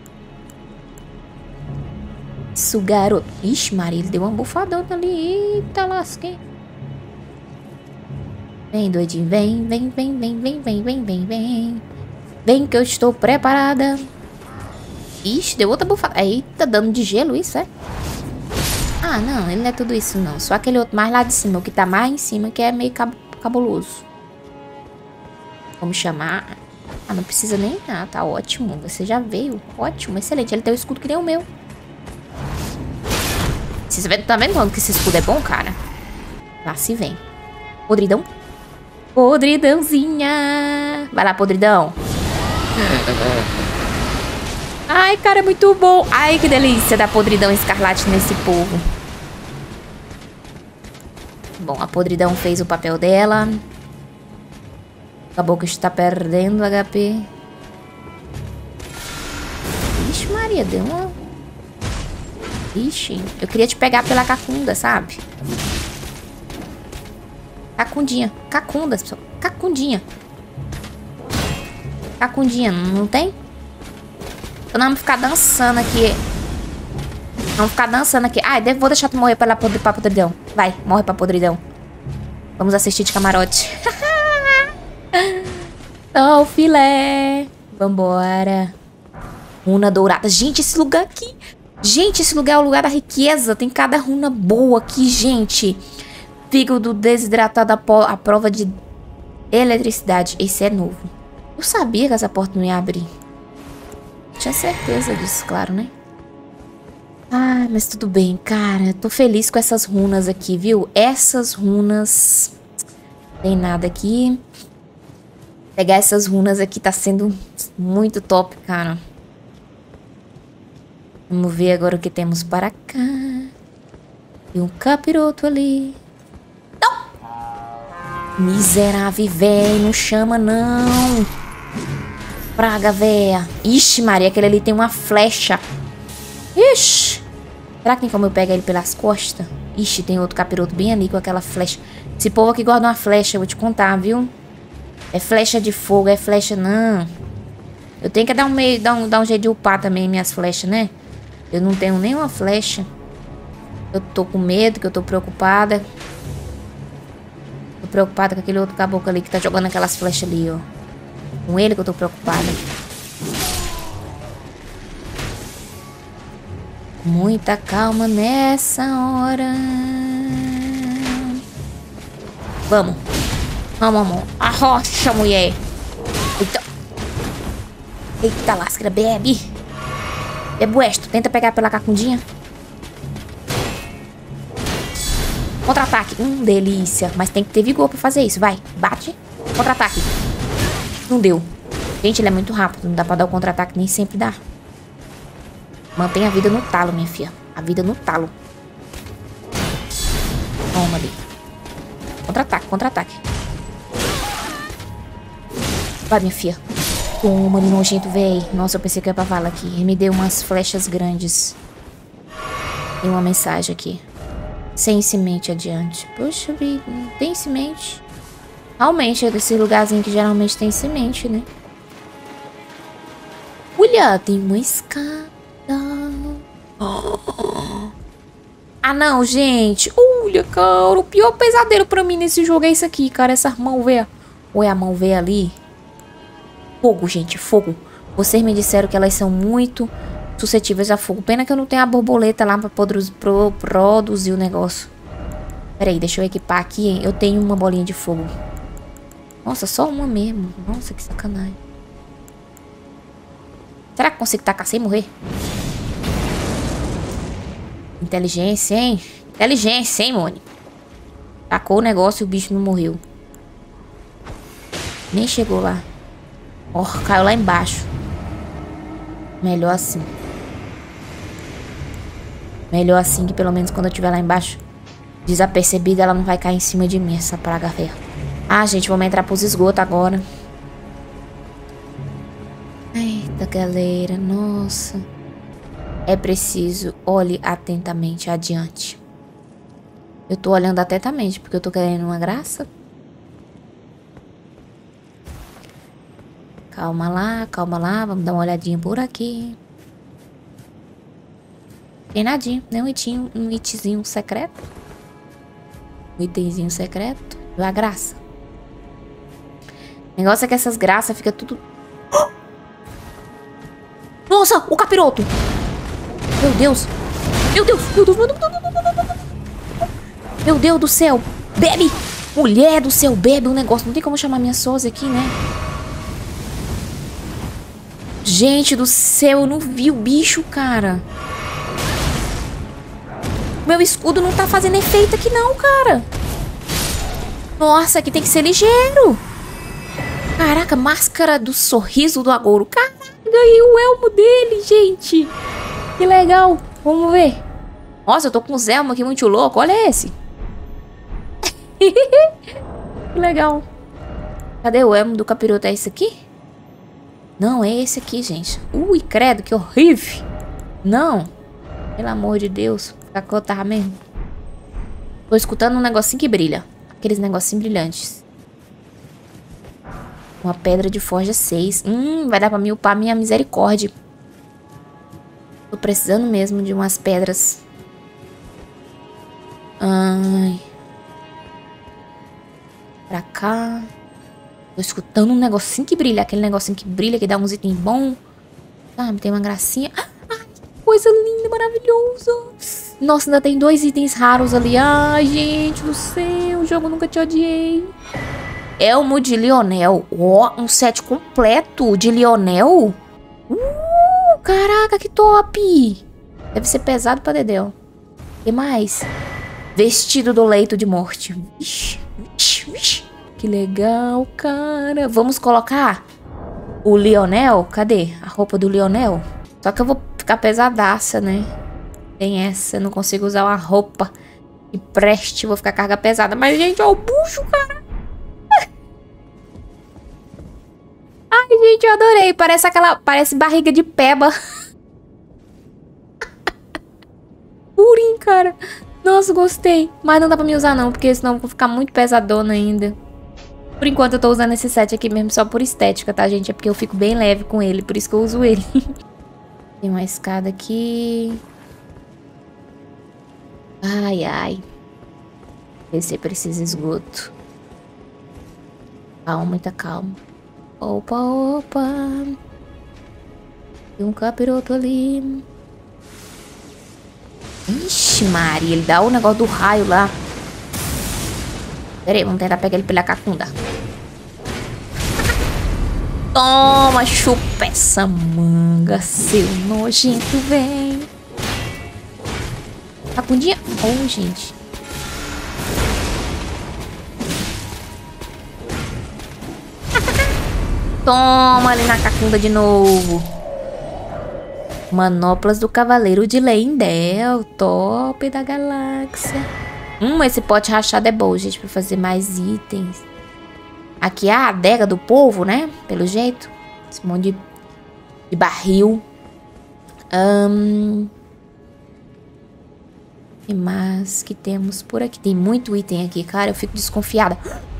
Isso, garoto. Ixi, Maria, ele deu uma bufadona ali. Eita, lasquei. Vem, doidinho. Vem, vem, vem, vem, vem, vem, vem, vem, vem. Vem que eu estou preparada. Ixi, deu outra bufada. Eita, dano de gelo isso, é? Ah, não, ele não é tudo isso, não. Só aquele outro mais lá de cima, o que tá mais em cima, que é meio cabuloso. Vamos chamar... Ah, não precisa nem... Ah, tá ótimo. Você já veio. Ótimo, excelente. Ele tem o escudo que nem o meu. Você tá vendo quando que esse escudo é bom, cara? Lá se vem. Podridão. Podridãozinha. Vai lá, podridão. Ai, cara, é muito bom. Ai, que delícia da podridão escarlate nesse povo. Bom, a podridão fez o papel dela. Acabou que está perdendo HP. Ixi, Maria, deu uma... Ixi, eu queria te pegar pela cacunda, sabe? Cacundinha. Cacunda, pessoal. Cacundinha. Cacundinha, não tem? Então nós vamos ficar dançando aqui. Vamos ficar dançando aqui. Ai, vou deixar tu morrer pra podridão. Vai, morre pra podridão. Vamos assistir de camarote. Oh, filé. Vambora. Runa dourada. Gente, esse lugar aqui. Gente, esse lugar é o lugar da riqueza. Tem cada runa boa aqui, gente. Fígado desidratado à prova de eletricidade. Esse é novo. Eu sabia que essa porta não ia abrir. Tinha certeza disso, claro, né? Ah, mas tudo bem, cara. Tô feliz com essas runas aqui, viu? Essas runas... Tem nada aqui. Pegar essas runas aqui tá sendo muito top, cara. Vamos ver agora o que temos para cá. E um capiroto ali. Não! Miserável, véi. Não chama, não. Praga, véia. Ixi, Maria, aquele ali tem uma flecha. Ixi. Será que tem como eu pegar ele pelas costas? Ixi, tem outro capiroto bem ali com aquela flecha. Esse povo aqui guarda uma flecha, eu vou te contar, viu? É flecha de fogo, é flecha não. Eu tenho que dar um jeito de upar também minhas flechas, né? Eu não tenho nenhuma flecha. Eu tô com medo, que eu tô preocupada. Tô preocupada com aquele outro caboclo ali que tá jogando aquelas flechas ali, ó. Com ele que eu tô preocupada. Muita calma nessa hora. Vamos. Vamos, amor. Arrocha, mulher. Eita. Eita, lasca, bebe. Bebo esto. Tenta pegar pela cacundinha. Contra-ataque. Delícia. Mas tem que ter vigor pra fazer isso. Vai. Bate. Contra-ataque. Não deu. Gente, ele é muito rápido. Não dá pra dar o contra-ataque. Nem sempre dá. Mantém a vida no talo, minha filha. A vida no talo. Toma ali. Contra-ataque, contra-ataque. Vai, minha filha. Toma, nojento, véi. Nossa, eu pensei que eu ia pra vala aqui. Ele me deu umas flechas grandes. Tem uma mensagem aqui. Sem semente adiante. Poxa vida, tem semente. Realmente, é desse lugarzinho que geralmente tem semente, né? Olha, tem uma escada. Ah, não, gente. Olha, cara, o pior pesadelo pra mim nesse jogo é isso aqui, cara. Essa mão véia. Ou é a mão véia ali? Fogo, gente, fogo. Vocês me disseram que elas são muito suscetíveis a fogo. Pena que eu não tenho a borboleta lá pra produzir o negócio. Pera aí, deixa eu equipar aqui, hein? Eu tenho uma bolinha de fogo. Nossa, só uma mesmo. Nossa, que sacanagem. Será que consigo tacar sem morrer? Inteligência, hein? Inteligência, hein, Mone? Tacou o negócio e o bicho não morreu. Nem chegou lá. Ó, caiu lá embaixo. Melhor assim. Melhor assim, que pelo menos quando eu estiver lá embaixo Desapercebida, ela não vai cair em cima de mim, essa praga velha. Ah, gente, vamos entrar pros esgotos agora. Eita, galera, nossa. É preciso, olhe atentamente adiante. Eu tô olhando atentamente, porque eu tô querendo uma graça. Calma lá, vamos dar uma olhadinha por aqui. Tem nadinho, nem um itzinho secreto. Um itemzinho secreto. Viu a graça? O negócio é que essas graças ficam tudo... Nossa, o capiroto! Meu Deus! Meu Deus! Meu Deus! Meu Deus do céu! Bebe! Mulher do céu, bebe um negócio. Não tem como chamar minha sósia aqui, né? Gente do céu, eu não vi o bicho, cara. Meu escudo não tá fazendo efeito aqui não, cara. Nossa, aqui tem que ser ligeiro. Caraca, máscara do sorriso do agouro. Caraca, ganhei o elmo dele, gente. Que legal. Vamos ver. Nossa, eu tô com os elmos aqui muito louco. Olha esse. Que legal. Cadê o elmo do capiroto? É esse aqui? Não, é esse aqui, gente. Ui, credo, que horrível. Não. Pelo amor de Deus. Fica que eu tava mesmo. Tô escutando um negocinho que brilha. Aqueles negocinhos brilhantes. Uma pedra de forja 6. Vai dar pra mim upar minha misericórdia. Tô precisando mesmo de umas pedras. Ai. Pra cá. Tô escutando um negocinho que brilha. Aquele negocinho que brilha, que dá uns itens bons. Sabe, tem uma gracinha. Ai, coisa linda, maravilhosa. Nossa, ainda tem 2 itens raros ali. Ai, gente do céu. O jogo nunca te odiei. Elmo de Lionel. Ó, um set completo de Lionel. Caraca, que top. Deve ser pesado pra dedéu. O que mais? Vestido do leito de morte. Vixe, vixe, vixe. Que legal, cara. Vamos colocar o Lionel. Cadê a roupa do Lionel? Só que eu vou ficar pesadaça, né? Tem essa. Eu não consigo usar uma roupa que preste. Vou ficar carga pesada. Mas, gente, ó o bucho, cara. Ai, gente, eu adorei. Parece barriga de peba. Purim, cara. Nossa, gostei. Mas não dá pra me usar, não. Porque senão eu vou ficar muito pesadona ainda. Por enquanto eu tô usando esse set aqui mesmo só por estética, tá, gente? É porque eu fico bem leve com ele. Por isso que eu uso ele. Tem uma escada aqui. Ai, ai. Esse precisa esgoto. Calma, muita calma. Opa, opa. Tem um capiroto ali. Ixi, Maria. Ele dá o negócio do raio lá. Pera aí, vamos tentar pegar ele pela cacunda. Toma, chupa essa manga, seu nojento, vem. Cacundinha. Oh, gente. Toma ali na cacunda de novo. Manoplas do Cavaleiro de Leyndell. Top da galáxia. Esse pote rachado é bom, gente, pra fazer mais itens. Aqui é a adega do povo, né? Pelo jeito. Esse monte de barril. Que mais que temos por aqui? Tem muito item aqui, cara. Eu fico desconfiada.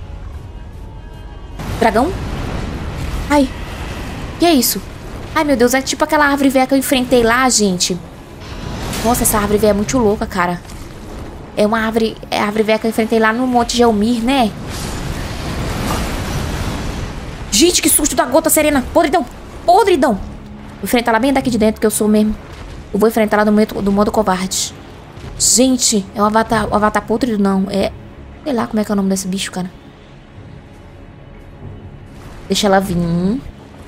Dragão? Ai. Que é isso? Ai, meu Deus. É tipo aquela árvore velha que eu enfrentei lá, gente. Nossa, essa árvore velha é muito louca, cara. É uma árvore... É a árvore velha que eu enfrentei lá no Monte Gelmir, né? Gente, que susto da gota serena. Podridão. Podridão. Vou enfrentar ela bem daqui de dentro, que eu sou mesmo. Eu vou enfrentar ela do modo covarde. Gente, é o avatar podrido, não. É... Sei lá como é que é o nome desse bicho, cara. Deixa ela vir.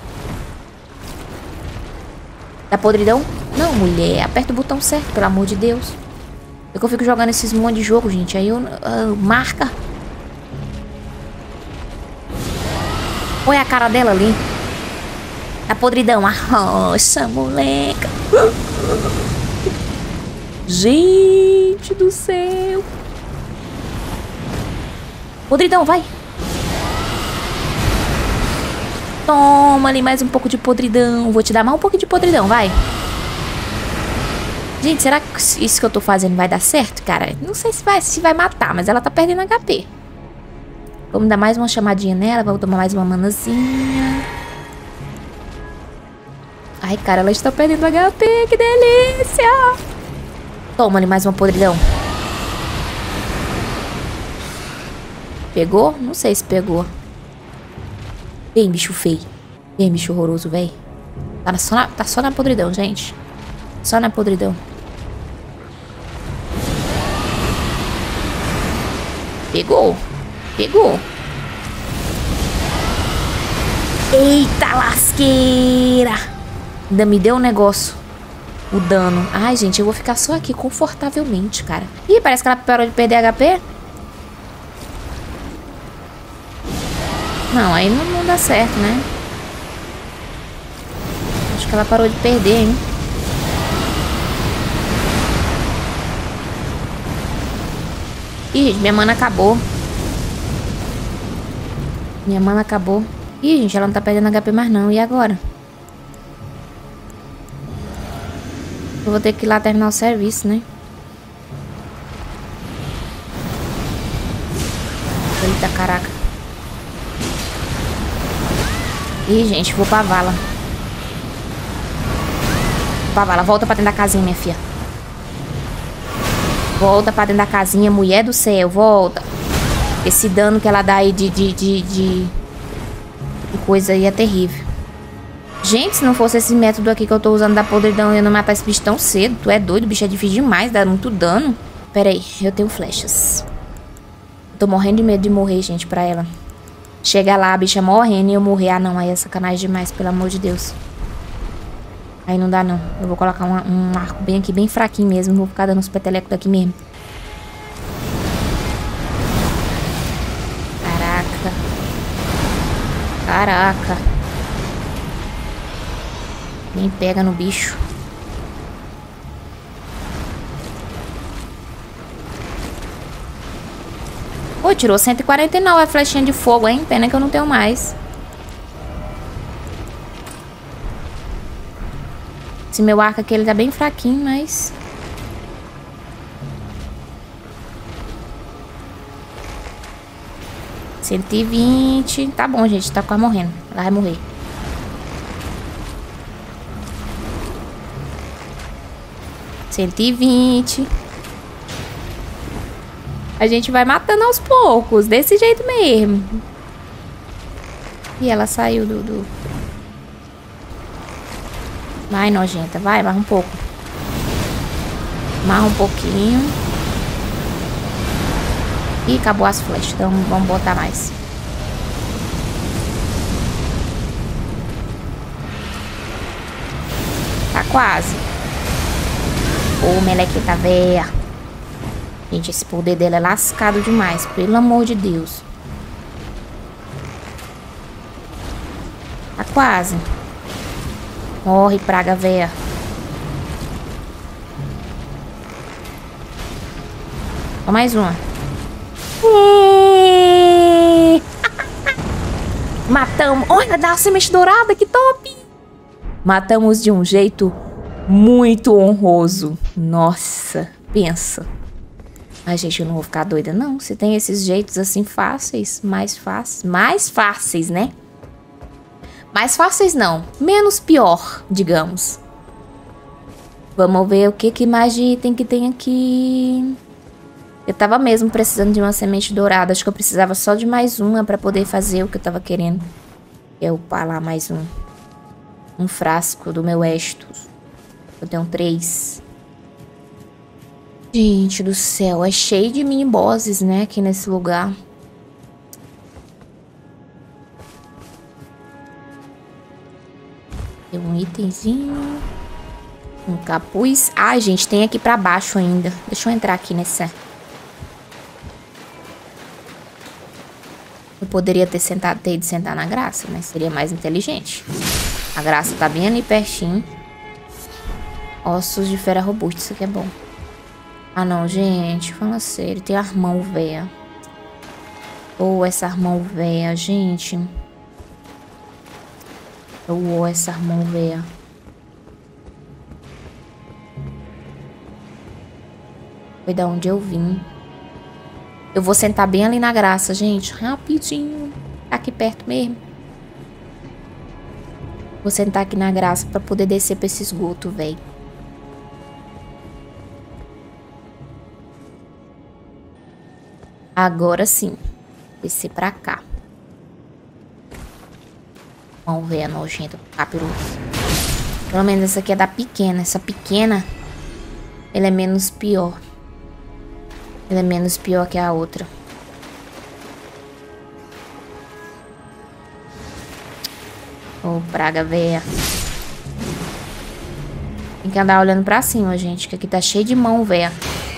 Tá podridão? Não, mulher. Aperta o botão certo, pelo amor de Deus. É que eu fico jogando esses monte de jogo, gente. Aí eu... marca. Olha a cara dela ali. Tá podridão. Arrocha, moleca. Gente do céu. Podridão, vai. Toma ali mais um pouco de podridão. Vou te dar mais um pouquinho de podridão, vai. Gente, será que isso que eu tô fazendo vai dar certo, cara? Não sei se vai matar, mas ela tá perdendo HP. Vamos dar mais uma chamadinha nela. Vamos tomar mais uma manazinha. Ai, cara, ela está perdendo HP. Que delícia. Toma ali mais uma podridão. Pegou? Não sei se pegou. Vem, bicho feio. Vem, bicho horroroso, véi. Tá só na podridão, gente. Só na podridão. Pegou. Pegou. Eita lasqueira. Ainda me deu um negócio. O dano. Ai, gente, eu vou ficar só aqui confortavelmente, cara. Ih, parece que ela parou de perder HP. Não, aí não dá certo, né? Acho que ela parou de perder, hein? Ih, gente, minha mana acabou. Minha mana acabou. Ih, gente, ela não tá perdendo HP mais não. E agora? Eu vou ter que ir lá terminar o serviço, né? Eita, caraca. Ih, gente, vou pra vala. Pra vala, volta pra dentro da casinha, minha filha. Volta pra dentro da casinha, mulher do céu, volta. Esse dano que ela dá aí de coisa aí é terrível. Gente, se não fosse esse método aqui que eu tô usando da podridão, eu ia não matar esse bicho tão cedo. Tu é doido, o bicho é difícil demais, dá muito dano. Pera aí, eu tenho flechas. Tô morrendo de medo de morrer, gente, pra ela. Chega lá, a bicha morrendo e eu morrer. Ah, não, aí é sacanagem demais, pelo amor de Deus. Aí não dá, não. Eu vou colocar um arco bem aqui, bem fraquinho mesmo. Vou ficar dando uns petelecos daqui mesmo. Caraca. Caraca. Nem pega no bicho. Pô, tirou 149 a flechinha de fogo, hein? Pena que eu não tenho mais. Esse meu arco aqui, ele tá bem fraquinho, mas... $120. Tá bom, gente. Tá quase morrendo. Ela vai morrer. $120. A gente vai matando aos poucos. Desse jeito mesmo. E ela saiu do... Vai, nojenta. Vai, mais um pouco. Mais um pouquinho. Ih, acabou as flechas. Então vamos botar mais. Tá quase. Ô, melequita véia. Gente, esse poder dela é lascado demais. Pelo amor de Deus. Tá quase. Morre, praga véia. Só mais uma. Matamos. Olha, dá uma semente dourada, que top. Matamos de um jeito muito honroso. Nossa, pensa. Ai, gente, eu não vou ficar doida, não. Se tem esses jeitos assim fáceis, mais fáceis, né? Mais fáceis não, menos pior, digamos. Vamos ver o que mais de item que tem aqui. Eu tava mesmo precisando de uma semente dourada. Acho que eu precisava só de mais uma pra poder fazer o que eu tava querendo. Eu upar lá mais um frasco do meu Estus. Eu tenho 3. Gente do céu, é cheio de mini bosses, né, aqui nesse lugar. Tem um itemzinho. Um capuz. Ah, gente, tem aqui pra baixo ainda. Deixa eu entrar aqui nessa. Eu poderia ter ido sentar na Graça, mas seria mais inteligente. A Graça tá bem ali pertinho. Ossos de fera robusta, isso aqui é bom. Ah, não, gente. Fala sério. Tem armão, véia. Oh, essa mão véia, gente. Oh, essa mão véia. Foi da onde eu vim. Eu vou sentar bem ali na graça, gente. Rapidinho. Tá aqui perto mesmo. Vou sentar aqui na graça pra poder descer pra esse esgoto, velho. Agora sim. Descer pra cá. Vamos ver a nojenta do capiroto. Pelo menos essa aqui é da pequena. Essa pequena, ela é menos pior. Ela é menos pior que a outra. Ô, praga véia. Tem que andar olhando pra cima, gente. Que aqui tá cheio de mão, véia.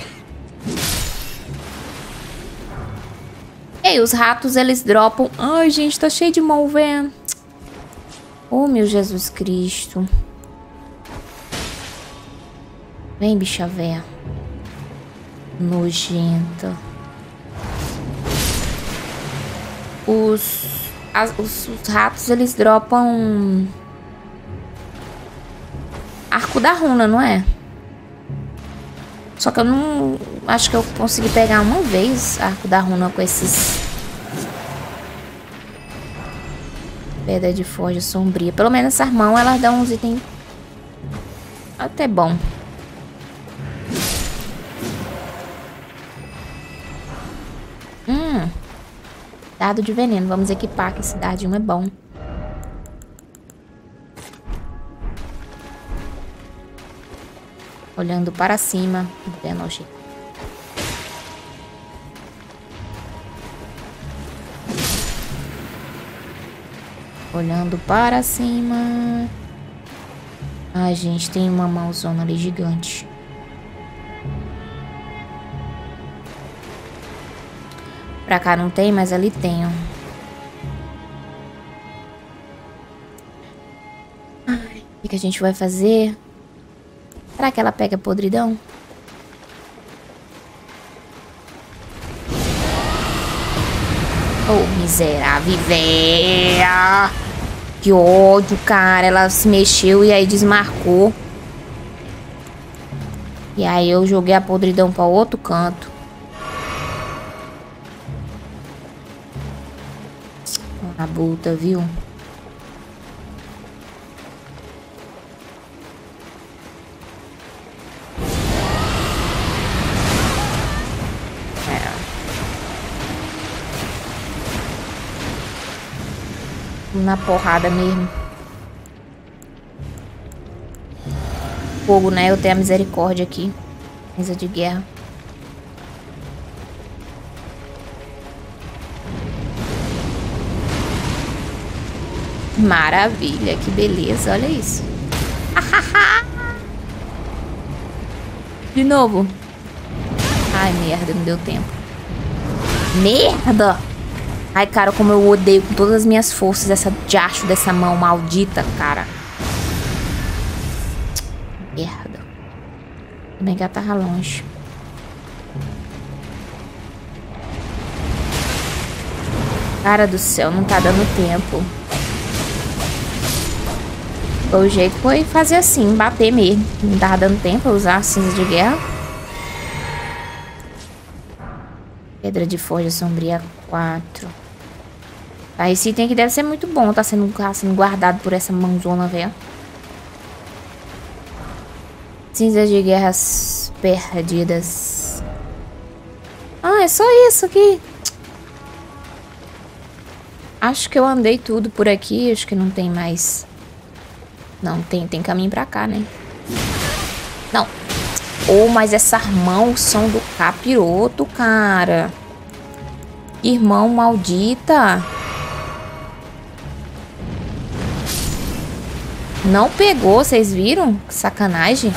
Ei, os ratos, eles dropam... Ai, gente, tá cheio de mão, véia. Oh, meu Jesus Cristo. Vem, bicha véia. Nojenta. Os ratos, eles dropam... Arco da runa, não é? Só que eu não... Acho que eu consegui pegar uma vez arco da runa com esses... Pedra de forja sombria. Pelo menos essas mãos, elas dão uns itens... Até bom. Dado de veneno. Vamos equipar, que esse dadinho é bom. Olhando para cima. Vendo o jeito. Olhando para cima. Ai, gente, tem uma mãozona ali gigante. Pra cá não tem, mas ali tem, ó. Ai, o que a gente vai fazer? Será que ela pega podridão? Oh, miserável, véia! Que ódio, cara. Ela se mexeu e aí desmarcou. E aí eu joguei a podridão pra outro canto. A buta, viu? Na porrada mesmo. Fogo, né? Eu tenho a misericórdia aqui. Mesa de guerra. Maravilha, que beleza. Olha isso. De novo. Ai, merda, não deu tempo. Merda! Ai, cara, como eu odeio com todas as minhas forças essa diacho dessa mão maldita, cara. Merda. Bem que ela tava longe. Cara do céu, não tá dando tempo. O jeito foi fazer assim, bater mesmo. Não tava dando tempo pra usar a cinza de guerra. Pedra de forja sombria 4. Tá, esse item aqui deve ser muito bom. Tá sendo guardado por essa mãozona, velho. Cinzas de guerras perdidas. Ah, é só isso aqui. Acho que eu andei tudo por aqui. Acho que não tem mais. Não, tem caminho pra cá, né? Não. Oh, mas essas mãos são do capiroto, cara. Irmão maldita. Não pegou, vocês viram? Que sacanagem.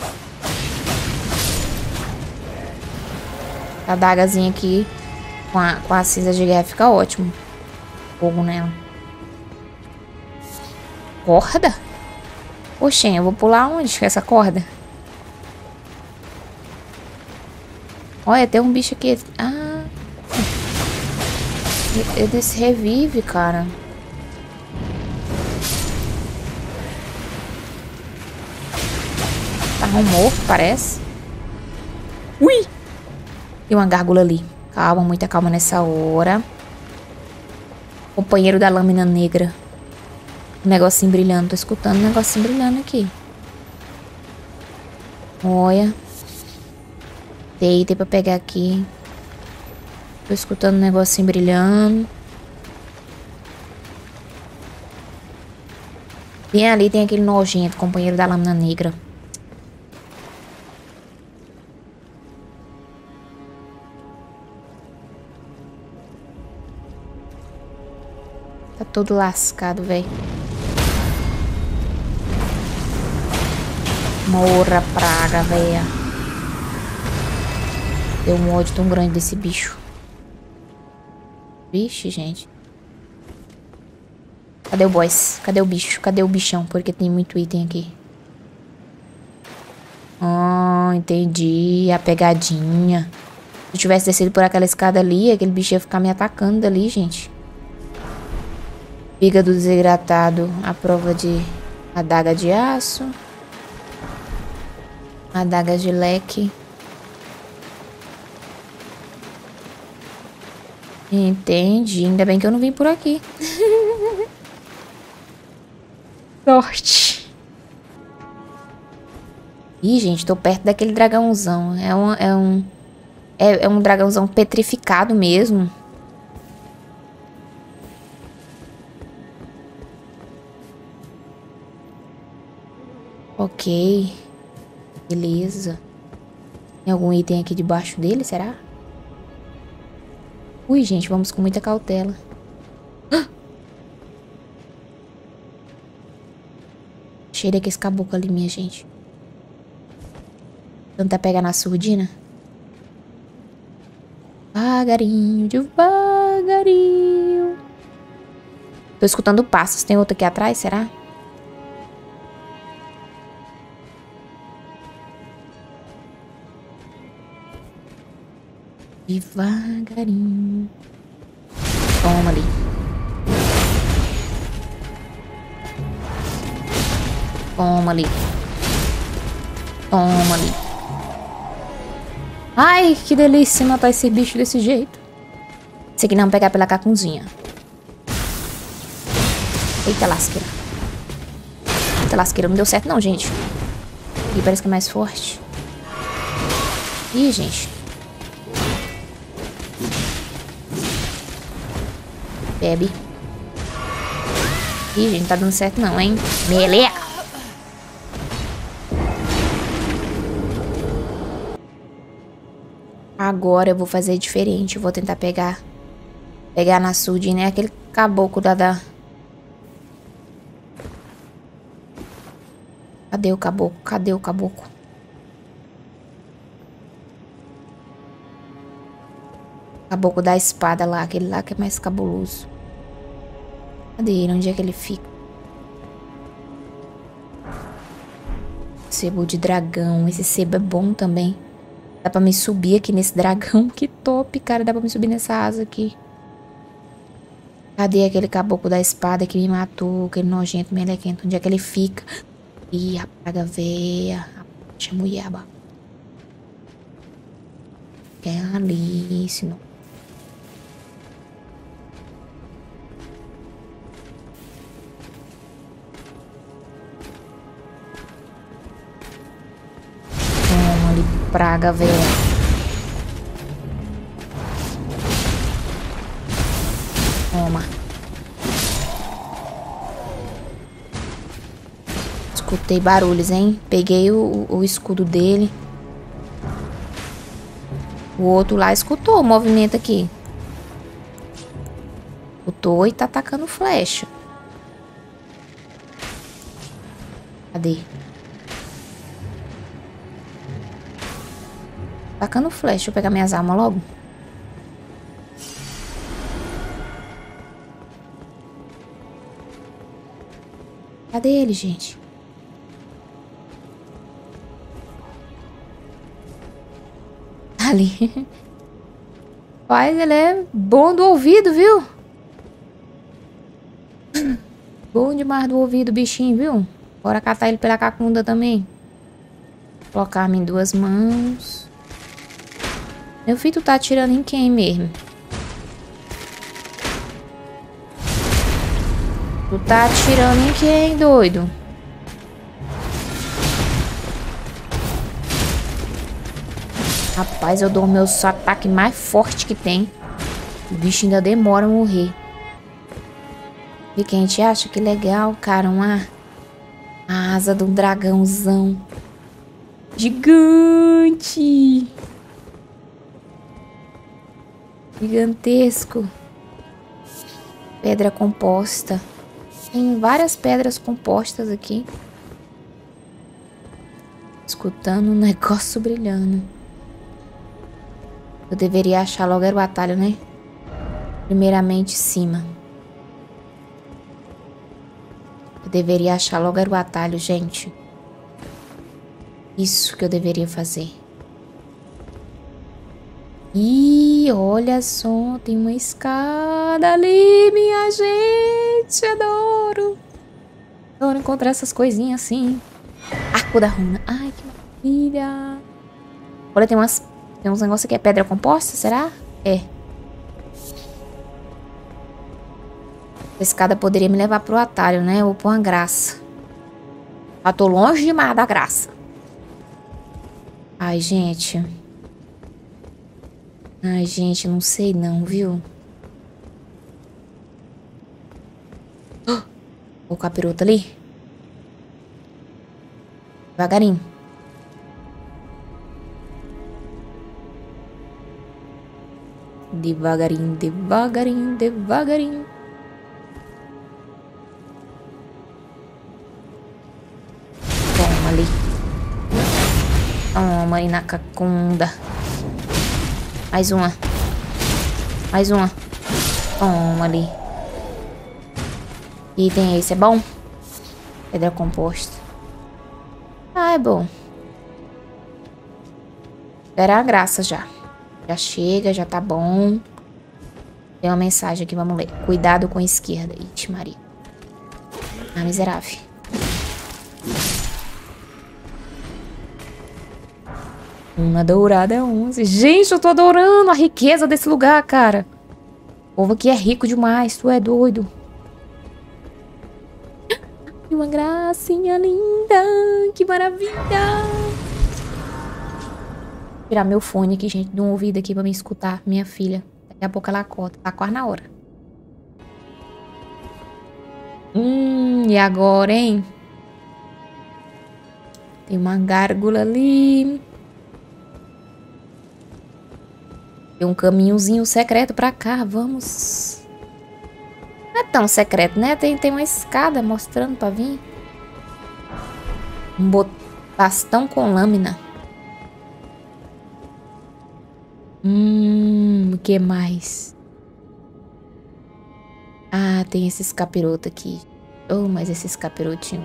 A adagazinha aqui com a cinza de guerra fica ótimo. Fogo nela. Corda? Oxê, eu vou pular onde com essa corda? Olha, tem um bicho aqui. Ah. Ele se revive, cara. Tá um morto, parece. Ui! Tem uma gárgula ali. Calma, muita calma nessa hora. Companheiro da lâmina negra. Um negocinho brilhando. Tô escutando um negocinho brilhando aqui. Olha. Deitei pra pegar aqui. Tô escutando um negocinho brilhando. Bem ali tem aquele nojento, companheiro da lâmina negra. Tá todo lascado, velho. Morra, praga, velha. Deu um ódio tão grande desse bicho. Vixe, gente. Cadê o boss? Cadê o bicho? Cadê o bichão? Porque tem muito item aqui. Ah, entendi. A pegadinha. Se eu tivesse descido por aquela escada ali, aquele bicho ia ficar me atacando dali, gente. Fígado desidratado. A prova de adaga de aço. Adagas de leque. Entendi. Ainda bem que eu não vim por aqui. Sorte. Ih, gente, tô perto daquele dragãozão. É um dragãozão petrificado mesmo. Ok. Beleza. Tem algum item aqui debaixo dele, será? Ui, gente, vamos com muita cautela. Cheira que esse caboclo ali, minha gente. Tentar pegar na surdina. Devagarinho, devagarinho. Tô escutando passos. Tem outro aqui atrás, será? Devagarinho. Toma ali. Toma ali. Toma ali. Ai, que delícia matar esse bicho desse jeito. Esse aqui não pegar pela cacunzinha. Eita lasqueira. Eita lasqueira, não deu certo não, gente. Aqui parece que é mais forte. Ih, gente. Bebe. Ih, gente, não tá dando certo não, hein? Meleca. Agora eu vou fazer diferente. Eu vou tentar pegar na surdina, né? Aquele caboclo da... Cadê o caboclo? Cadê o caboclo? Caboclo da espada lá. Aquele lá que é mais cabuloso. Cadê ele? Onde é que ele fica? Sebo de dragão. Esse sebo é bom também. Dá pra me subir aqui nesse dragão. Que top, cara. Dá pra me subir nessa asa aqui. Cadê aquele caboclo da espada que me matou? Aquele nojento, melequento. Onde é que ele fica? Ih, a praga véia. A mulherba. É ali, senão. Toma ali, praga véia. Toma. Escutei barulhos, hein? Peguei o escudo dele. O outro lá escutou o movimento aqui. Escutou e tá atacando flecha. Cadê? Atacando flecha. Deixa eu pegar minhas armas logo. Cadê ele, gente? Ali. Rapaz, ele é bom do ouvido, viu? Bom demais do ouvido, bichinho, viu? Bora catar ele pela cacunda também. Colocar em 2 mãos. Meu filho, tu tá atirando em quem mesmo? Tu tá atirando em quem, doido? Rapaz, eu dou o meu ataque mais forte que tem. O bicho ainda demora a morrer. E que a gente acha que legal, cara. A asa de um dragãozão. Gigante. Gigantesco. Pedra composta. Tem várias pedras compostas aqui. Escutando um negócio brilhando. Eu deveria achar logo o atalho, né? Primeiramente, cima. Eu deveria achar logo o atalho, gente. Isso que eu deveria fazer. Ih, olha só, tem uma escada ali, minha gente. Adoro. Adoro encontrar essas coisinhas assim. Arco da runa. Ai, que maravilha. Olha, tem uns negócios aqui. É pedra composta, será? É. A escada poderia me levar pro atalho, né? Ou pra uma graça. Eu tô longe demais da graça. Ai, gente. Ai, gente, não sei não, viu? O capiroto ali. Devagarinho. Devagarinho, devagarinho, devagarinho. Toma ali. Toma aí na cacunda. Mais uma. Mais uma. Toma ali. Que item é esse? É bom? Pedra composta. Ah, é bom. Era a graça já. Já chega, já tá bom. Tem uma mensagem aqui, vamos ler. Cuidado com a esquerda. Ixi, Maria. Ah, miserável. Uma dourada é 11. Gente, eu tô adorando a riqueza desse lugar, cara. O povo aqui é rico demais. Tu é doido. Que uma gracinha linda. Que maravilha. Vou tirar meu fone aqui, gente, de um ouvido aqui pra me escutar. Minha filha. Daqui a pouco ela acorda. Tá quase na hora. E agora, hein? Tem uma gárgula ali. Tem um caminhozinho secreto pra cá. Vamos. Não é tão secreto, né? Tem uma escada mostrando pra vir. Um bastão com lâmina. O que mais? Ah, tem esses capirotos aqui. Oh, mas esses capirotinhos.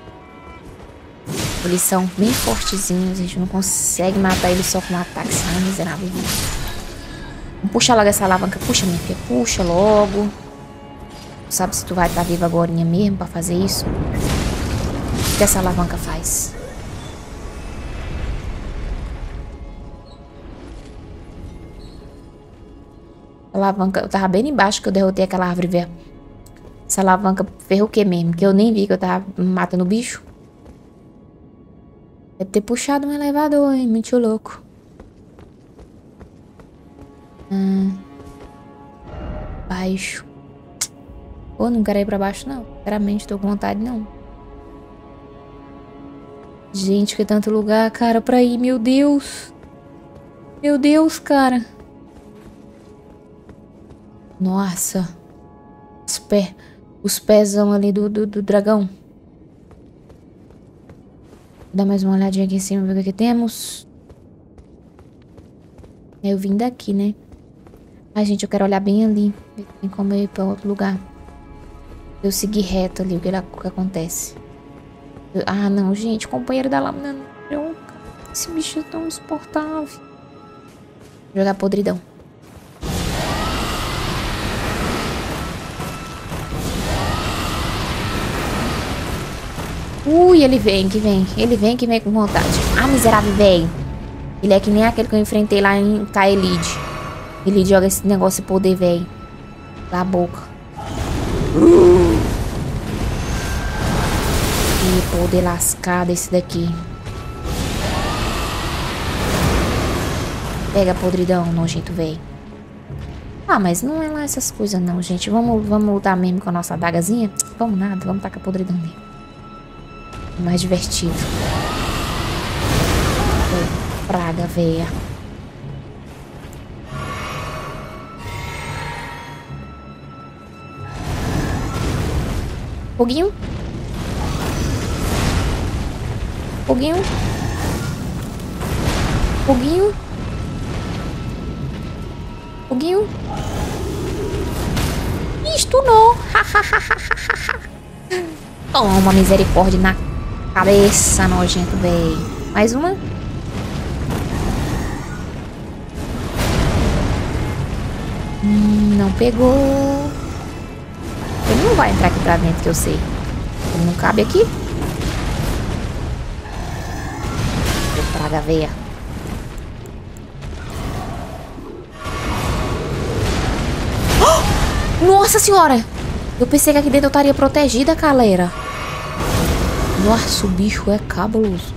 Eles são bem fortezinhos. A gente não consegue matar eles só com um ataque. Ah, miserável. Vamos puxar logo essa alavanca. Puxa, minha filha. Puxa logo. Tu sabe se tu vai estar viva agora mesmo pra fazer isso? O que essa alavanca faz? A alavanca... Eu tava bem embaixo que eu derrotei aquela árvore velha. Essa alavanca ferrou o que mesmo? Que eu nem vi que eu tava matando o bicho. Deve ter puxado um elevador, hein? Muito louco. Baixo. Pô, não quero ir pra baixo, não. Sinceramente, tô com vontade, não. Gente, que tanto lugar, cara, pra ir. Meu Deus. Meu Deus, cara. Nossa. Os pezão ali do dragão. Vou dar mais uma olhadinha aqui em cima, ver o que temos. Eu vim daqui, né? Ai, gente, eu quero olhar bem ali. Tem como eu ir pra outro lugar. Eu segui reto ali, o que acontece. Ah, não, gente, companheiro da lâmina. Esse bicho é tão insuportável. Vou jogar podridão. Ui, ele vem, que vem. Ele vem, que vem com vontade. Ah, miserável, velho. Ele é que nem aquele que eu enfrentei lá em Kaelid. Ele joga esse negócio de poder, velho. Da boca. Que poder lascado esse daqui. Pega podridão, nojento, velho. Ah, mas não é lá essas coisas não, gente. Vamos lutar mesmo com a nossa adagazinha? Vamos nada, vamos tacar podridão mesmo. Mais divertido. Oh, praga, véia. Foguinho. Foguinho. Foguinho. Foguinho. Isto não. Toma misericórdia na cabeça, nojento, véi. Mais uma. Não pegou. Ele não vai entrar aqui pra dentro, que eu sei. Ele não cabe aqui. Praga, veia. Oh! Nossa senhora! Eu pensei que aqui dentro eu estaria protegida, galera. Nossa, o bicho é cabuloso.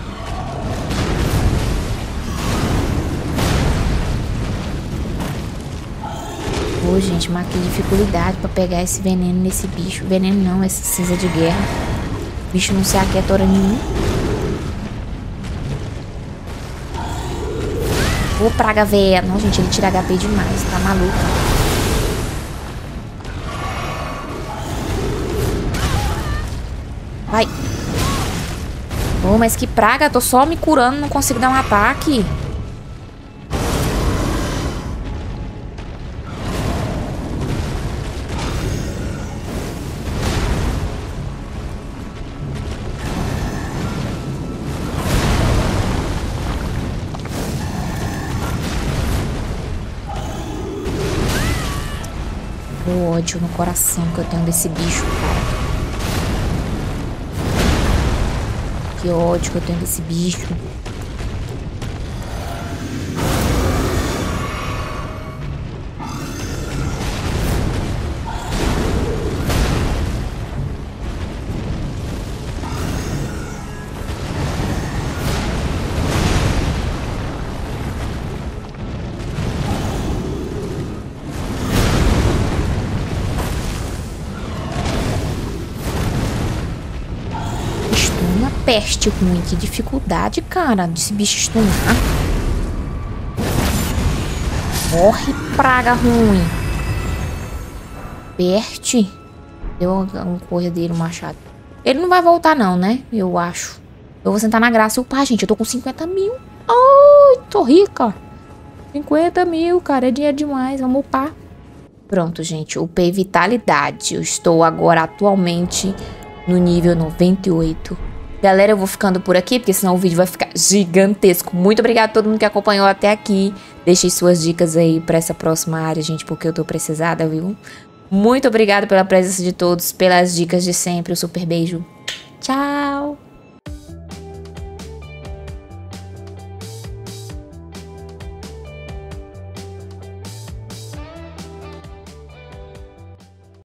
Ô, gente, mas que dificuldade pra pegar esse veneno nesse bicho. Veneno não, essa cinza de guerra. O bicho não se aquieta hora nenhuma. Ô, praga véia. Não, gente, ele tira HP demais. Tá maluco. Vai. Ô, mas que praga. Tô só me curando. Não consigo dar um ataque. O ódio no coração que eu tenho desse bicho, cara. Que ódio que eu tenho desse bicho. Peste ruim, que dificuldade, cara, desse bicho stunar. Morre, praga ruim. Peste. Deu alguma coisa dele, o machado. Ele não vai voltar não, né? Eu acho. Eu vou sentar na graça e upar, gente. Eu tô com 50 mil. Ai, tô rica. 50 mil, cara, é dinheiro demais. Vamos upar. Pronto, gente. Upei vitalidade. Eu estou agora atualmente no nível 98. Galera, eu vou ficando por aqui, porque senão o vídeo vai ficar gigantesco. Muito obrigada a todo mundo que acompanhou até aqui. Deixe suas dicas aí pra essa próxima área, gente, porque eu tô precisada, viu? Muito obrigada pela presença de todos, pelas dicas de sempre. Um super beijo. Tchau!